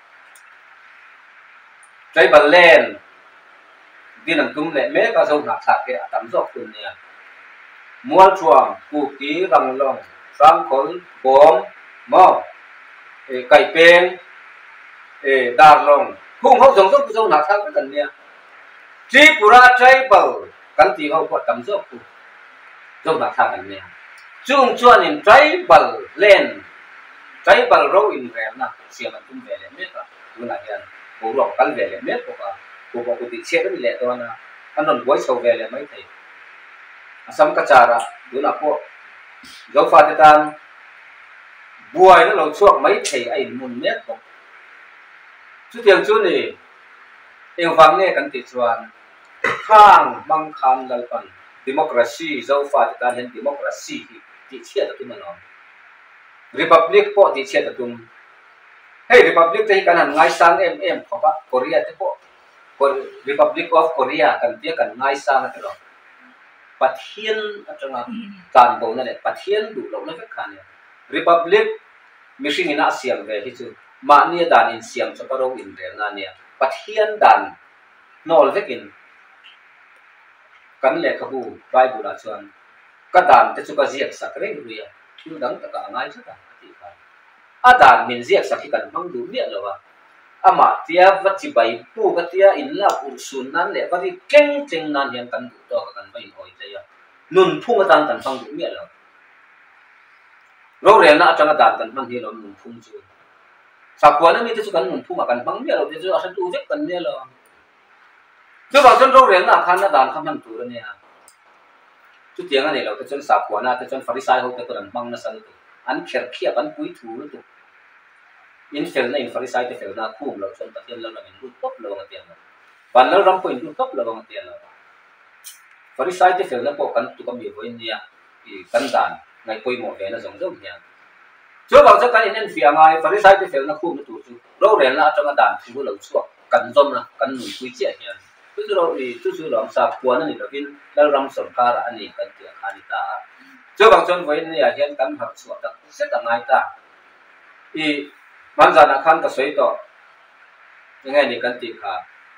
ใจบัลเลนดินังตุ้มเล่แม้ก็ส่งหนักสักแก่ตำจอกตุนเนี่ยมัวช่วงกูกีรังลงสังคนบอมมอไก่เป็นดาร์ลงพุ่งเขาส่งส่งส่งหนักสักกันเนี่ยทริปุระใจบัลกันที่เขาก็ตำจอกกูส่งหนักสักกันเนี่ยจุงชวนอินใจบัลเลนใจบัลเราอินเรียนนะเสียมันตุ้มเวลเมตาดูนะเห็นกูร้องกันเวลเมตพวกอ่ะกูบอกกูติดเชื้อนี่แหละตัวน่ะอันนั้นไว้โชว์เวลไม่ได้สัมกัจจาระดูนะพวกเราฟาดตันบัวนั่นเราช่วงไม่ได้ไอ้มุนเนี้ยพวกชุดอย่างชุดนี้เอ็งฟังเนี่ยกันติดชวนข้างบางคำแล้วกันdemokrasi zau fa ta hen demokrasi ti chia ta tum no republic po ti chia ta tum hey republic te kan han ngai sang em em ko ba korea te po Republic of Korea kan tia kan ngai sa na tro pathian atanga kan bo na le pathian du lo na ka khan Republic mishing ina siam ve hi chu ma ni dan in siam cha paro in re na nia pathian dan nol vekin kan le ka bu Bible la chuan ka dan te chu ka ziak sak re ria thu dang ta ka ngai cha ta ti ka a dan min ziak sak hi kan mang du mi lo wa ama tia vati bai pu ka tia in la ur sun nan le vati keng cheng nan hian kan du to ka kan bai hoi te ya nun phung tan kan phang du mi lo ro re na atanga dan kan man hi lo nun phung chu sakwa na mi te chu kan nun phung kan phang mi lo te chu asan tu vek kan ne lo chu ba chen ro re na khan na dan khan man tu ne ha chu tiang ani lo te chen sakwa na te chen farisai ho te kan bang na san tu an kher khia kan pui thu tu in fel na in farisai te fel na khum lo chen ta tian lo na min ru top lo na tian lo ban lo ram point ru top lo na tian lo farisai te fel na po kan tu ka mi voi nia i kan dan ngai poi mo ve na zong zong nia chu ba cha kan in fia ngai farisai te fel na khum tu chu ro re na atanga dan thu lo chu kan zom na kan nu pui che nia tu chu ro i tu chu lo sa kwa na ni lo bin lo ram som ka ra ani kan ti ani ta chu ba chon voi nia hian kan har chu ta se ta ngai ta i man zana khan ka soi to ngai ni kan ti kha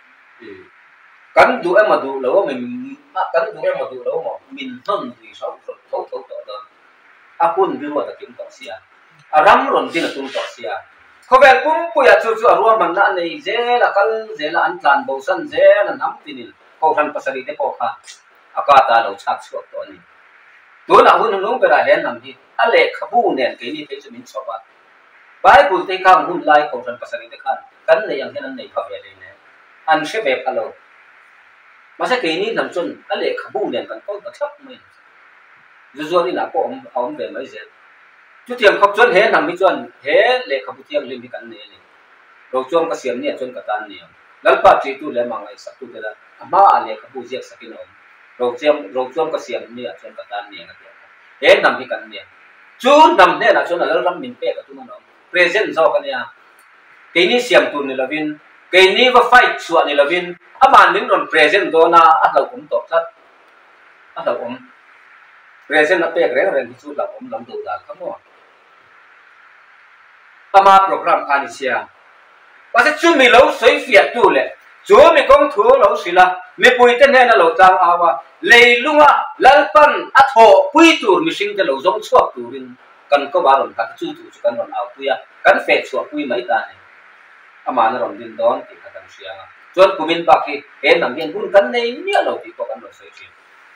kan du em du lo mình kan du em du lo mo min thon thì sao thấu thấu to đó apun bi wa ta kim to sia aram ron tin tung to sia ko vel pum pu ya chu chu arwa man na nei je la kal je la an plan bo san je la nam tin ko han pasari te ko kha akata lo chak chu to ni tu na hun nu pe ra hen nam hi ale khabu nen ke ni te chu min so ba Bible te khang hun lai ko ran pasari te khan kan nei yang hen nei pha ve le ne an she ve phalo ma sa ke ni nam chun ale khabu nen kan ko ta thap mai zu zu ni na ko om om ve mai je chu tiang khap chun he nam mi chun he le khabu tiang lim kan ne ni ro chom ka siam ni chun ka tan ni lal pa chi tu le mangai sak tu da ama ale khabu je sakin om ro chom ro chom ka siam ni chun ka tan ni na he nam hi kan ni chu nam ne na chun la ram min pe ka tu na present zo kan ya ke ni siam tu ni lovin ke ni va fight chu ni lovin aman ning ron present do na a lo um to sat a lo um present na pe gre ren chu la um lam do da khamo ama program kan sia ba se chu mi lo soi fiat tu le chu mi kong thu lo sila mi pui te ne na lo chang awa leilunga lalpan a tho pui tur mi sing te lo zong chuak turin kan ko baron ka chu chu kan ron au tuya kan fe chu pui mai ta ne ama na ron din don ti ka kan sia chon kumin ba ki e nam yen bun kan nei ni lo ti ko kan lo soi chi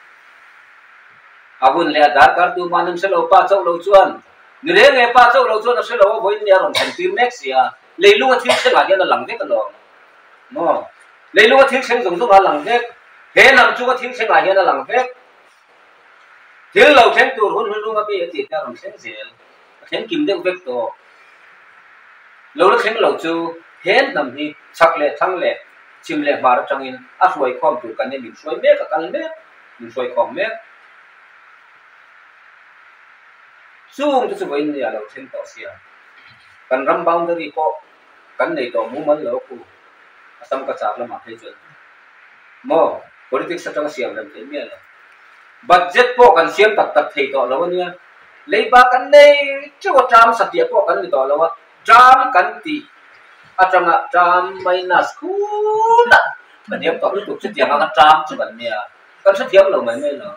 abun le adar kar tu manan se lo pa chau lo chuan ni re nge pa chau lo chuan se lo voi ni ron kan ti max ya leilunga thil se ga ya na lang ve kan lo no leilunga thil seng zong zong a lang ve he nam chu ka thil se ga ya na lang ve thiếu lâu thêm tuổi hôn hôn luôn bây giờ thì ta làm thêm gì thêm kim đeo vết to lâu nó thêm lâu chú hết nằm đi sắc lệ thăng lệ chim lệ mà trong in áp suy com tuổi cái này mình suy mét cả căn mét mình suy com mét zoom cho chú vậy này lâu thêm to xia căn ram boundary có căn này to muốn mất lâu cô xong cả chạp là mà thấy chuyện mò politics sao trong xiêm làm thế miệng budget po kan siam tak tak thei to lo nia leiba kan nei chu tram satia po kan ni to lo wa tram kan ti atanga tram minus ku da kan yam to tu chu tiang ka tram chu kan nia kan sa thiam lo mai mai lo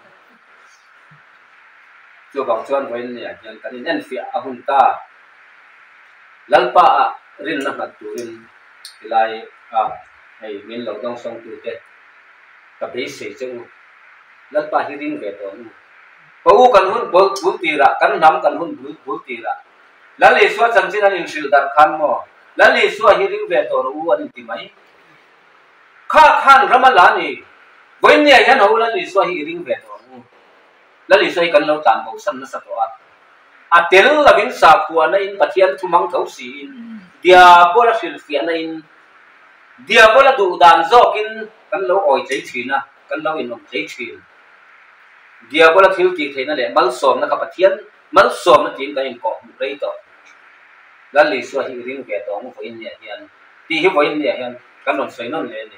chu bang chuan voi nia yan kan in fia ahun ta lalpa rin na hat turin ilai a ei min lo dong song tu te ka be se chu lalpa hiring ve to pau kan hun bol bul tira kan nam kan hun bul bul tira lali swa chamchin an insil dar khan mo lali swa hiring ve to ru an ti mai kha khan ramala ni boinya yan ho lali swa hiring ve to lali swa kan lo tan bo san na sa to a tel lavin sa khuwa na in pathian thumang thau si in dia bola sil fia na in dia bola du dan zokin kan lo oi chei china kan lo in om chei chin dia bola thil ti theina le mal som na ka pathian mal som na tin ka in ko mu rei to la li so hi ring ke to mu foi nia hian ti hi voi nia hian kan non soi non le ni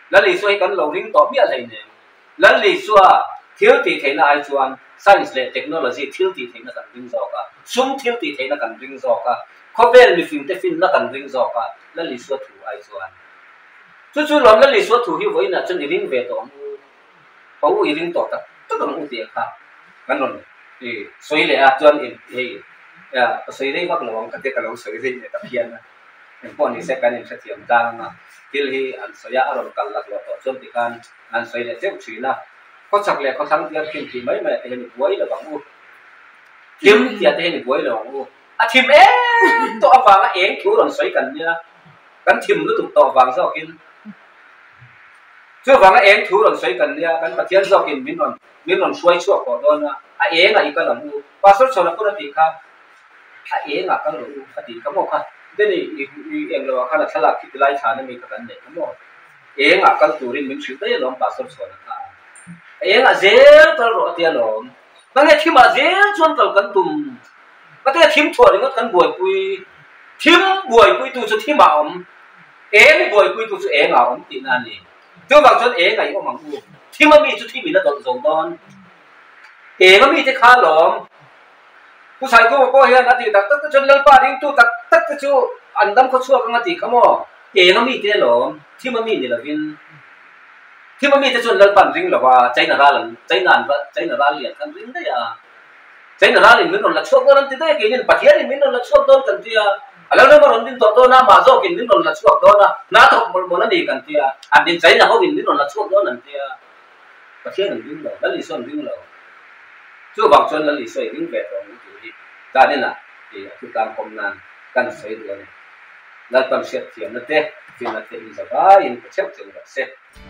แล้วลีช่วยกันเราเรียนต่อเบี้ยอะไรเนี่ยแล้วลีช่วยเที่ยวตีเทน่าไอชวน science และเทคโนโลยีเที่ยวตีเทน่ากันริงจอกะซุ่มเที่ยวตีเทน่ากันริงจอกะเขาเวลมีฟิล์มเตฟิล์มนักกันริงจอกะแล้วลีช่วยถูไอชวนจู่ๆหล่อนแล้วลีช่วยถูหิวไว้น่ะจนอีริงเวทองเขาอีริงต่อตัดตั้งแต่อุติค่ะกันนั่นเออสวยเลยอ่ะจวนเอเออ่ะสวยได้มากหลวงกันเด็กกันหลวงสวยได้เนี่ยตะเพียนนะเห็นพวกนี้เสกกันเองเสียงดังนะที่ที่อันสวยอารมณ์กันหลักหลักต่อจนที่การอันสวยเนี่ยเจ้าชื่อนะเขาสักเลยเขาทั้งเดียวทีมทีมไม่ไม่เห็นบวยเลยบางอู้ทีมที่เห็นบวยเลยบางอู้อ่ะทีมเอ๊ะตัวฟังเองถูหล่นสวยกันเนี่ยกันทีมรู้ถูกต่อฟังซะกินช่วยฟังเองถูหล่นสวยกันเนี่ยกันปะเทียนซะกินมินนนมินนนช่วยช่วยก่อนนะอ่ะเองอ่ะอีกกันหลังอู้ภาษาชนละคนตีครับอ่ะเองอ่ะกันหลังอู้คดีเขาบอกค่ะเดี๋ยวนี้อีเองเราขนาดสลักที่ไล่ชาเนี่ยมีกันเนี่ยเขาบอกเองอ่ะกันตัวริมมินชื่อได้ลองภาษาชนนะเองอ่ะเจ้าตลอดที่ลองนั่นไงทีมอ่ะเจ้าชวนตลกันตุ่มก็แต่ทีมทัวร์นี่ก็กันบวยปุยทีมบวยปุยตัวสุดทีมอ่ะอมเองบวยปุยตัวสุดเองอ่ะอมตีนั่นนี่เจ้าบางชนเองไงก็มังกูทีมมันมีจุดที่มีแล้วตอนสองตอนเองมันมีที่ข้าหลอมผู้ชายก็บอกว่าเฮียนาทีตักตักจนเล่นป่าดิ้งตู้ตักตักก็จู่อันดำเขาชั่วกันนาทีเขาบอกเองมันมีที่หลอมที่มันมีนี่แหละวินที่มันมีแต่ส่วนเล่นปั่นริงหรือว่าใจหนาราหลังใจนานว่าใจหนาราเลียนกันริงได้อะใจหนาราเลียนมินนนละชอบโดนติดได้กินปัจจัยมินนนละชอบโดนกันที่อะแล้วเรามาลงดินตัวโตน่ามาโซกินมินนนละชอบโดนนะน่าตกมันมันนั่นดีกันที่อะอันดินใจหนาเขาวินมินนนละชอบโดนนั่นที่อะปัจจัยนั่นริงเราแล้วลิส่วนริงเราช่วยบางส่วนแล้วลิส่วนริงแบบเราอยู่ที่การนี่นะที่คือการคมนานการใช้เดือนแล้วตอนเสียเทียมนั่นเองที่นั่นเองจะว่าอินเช็คจังหวะเสร็จ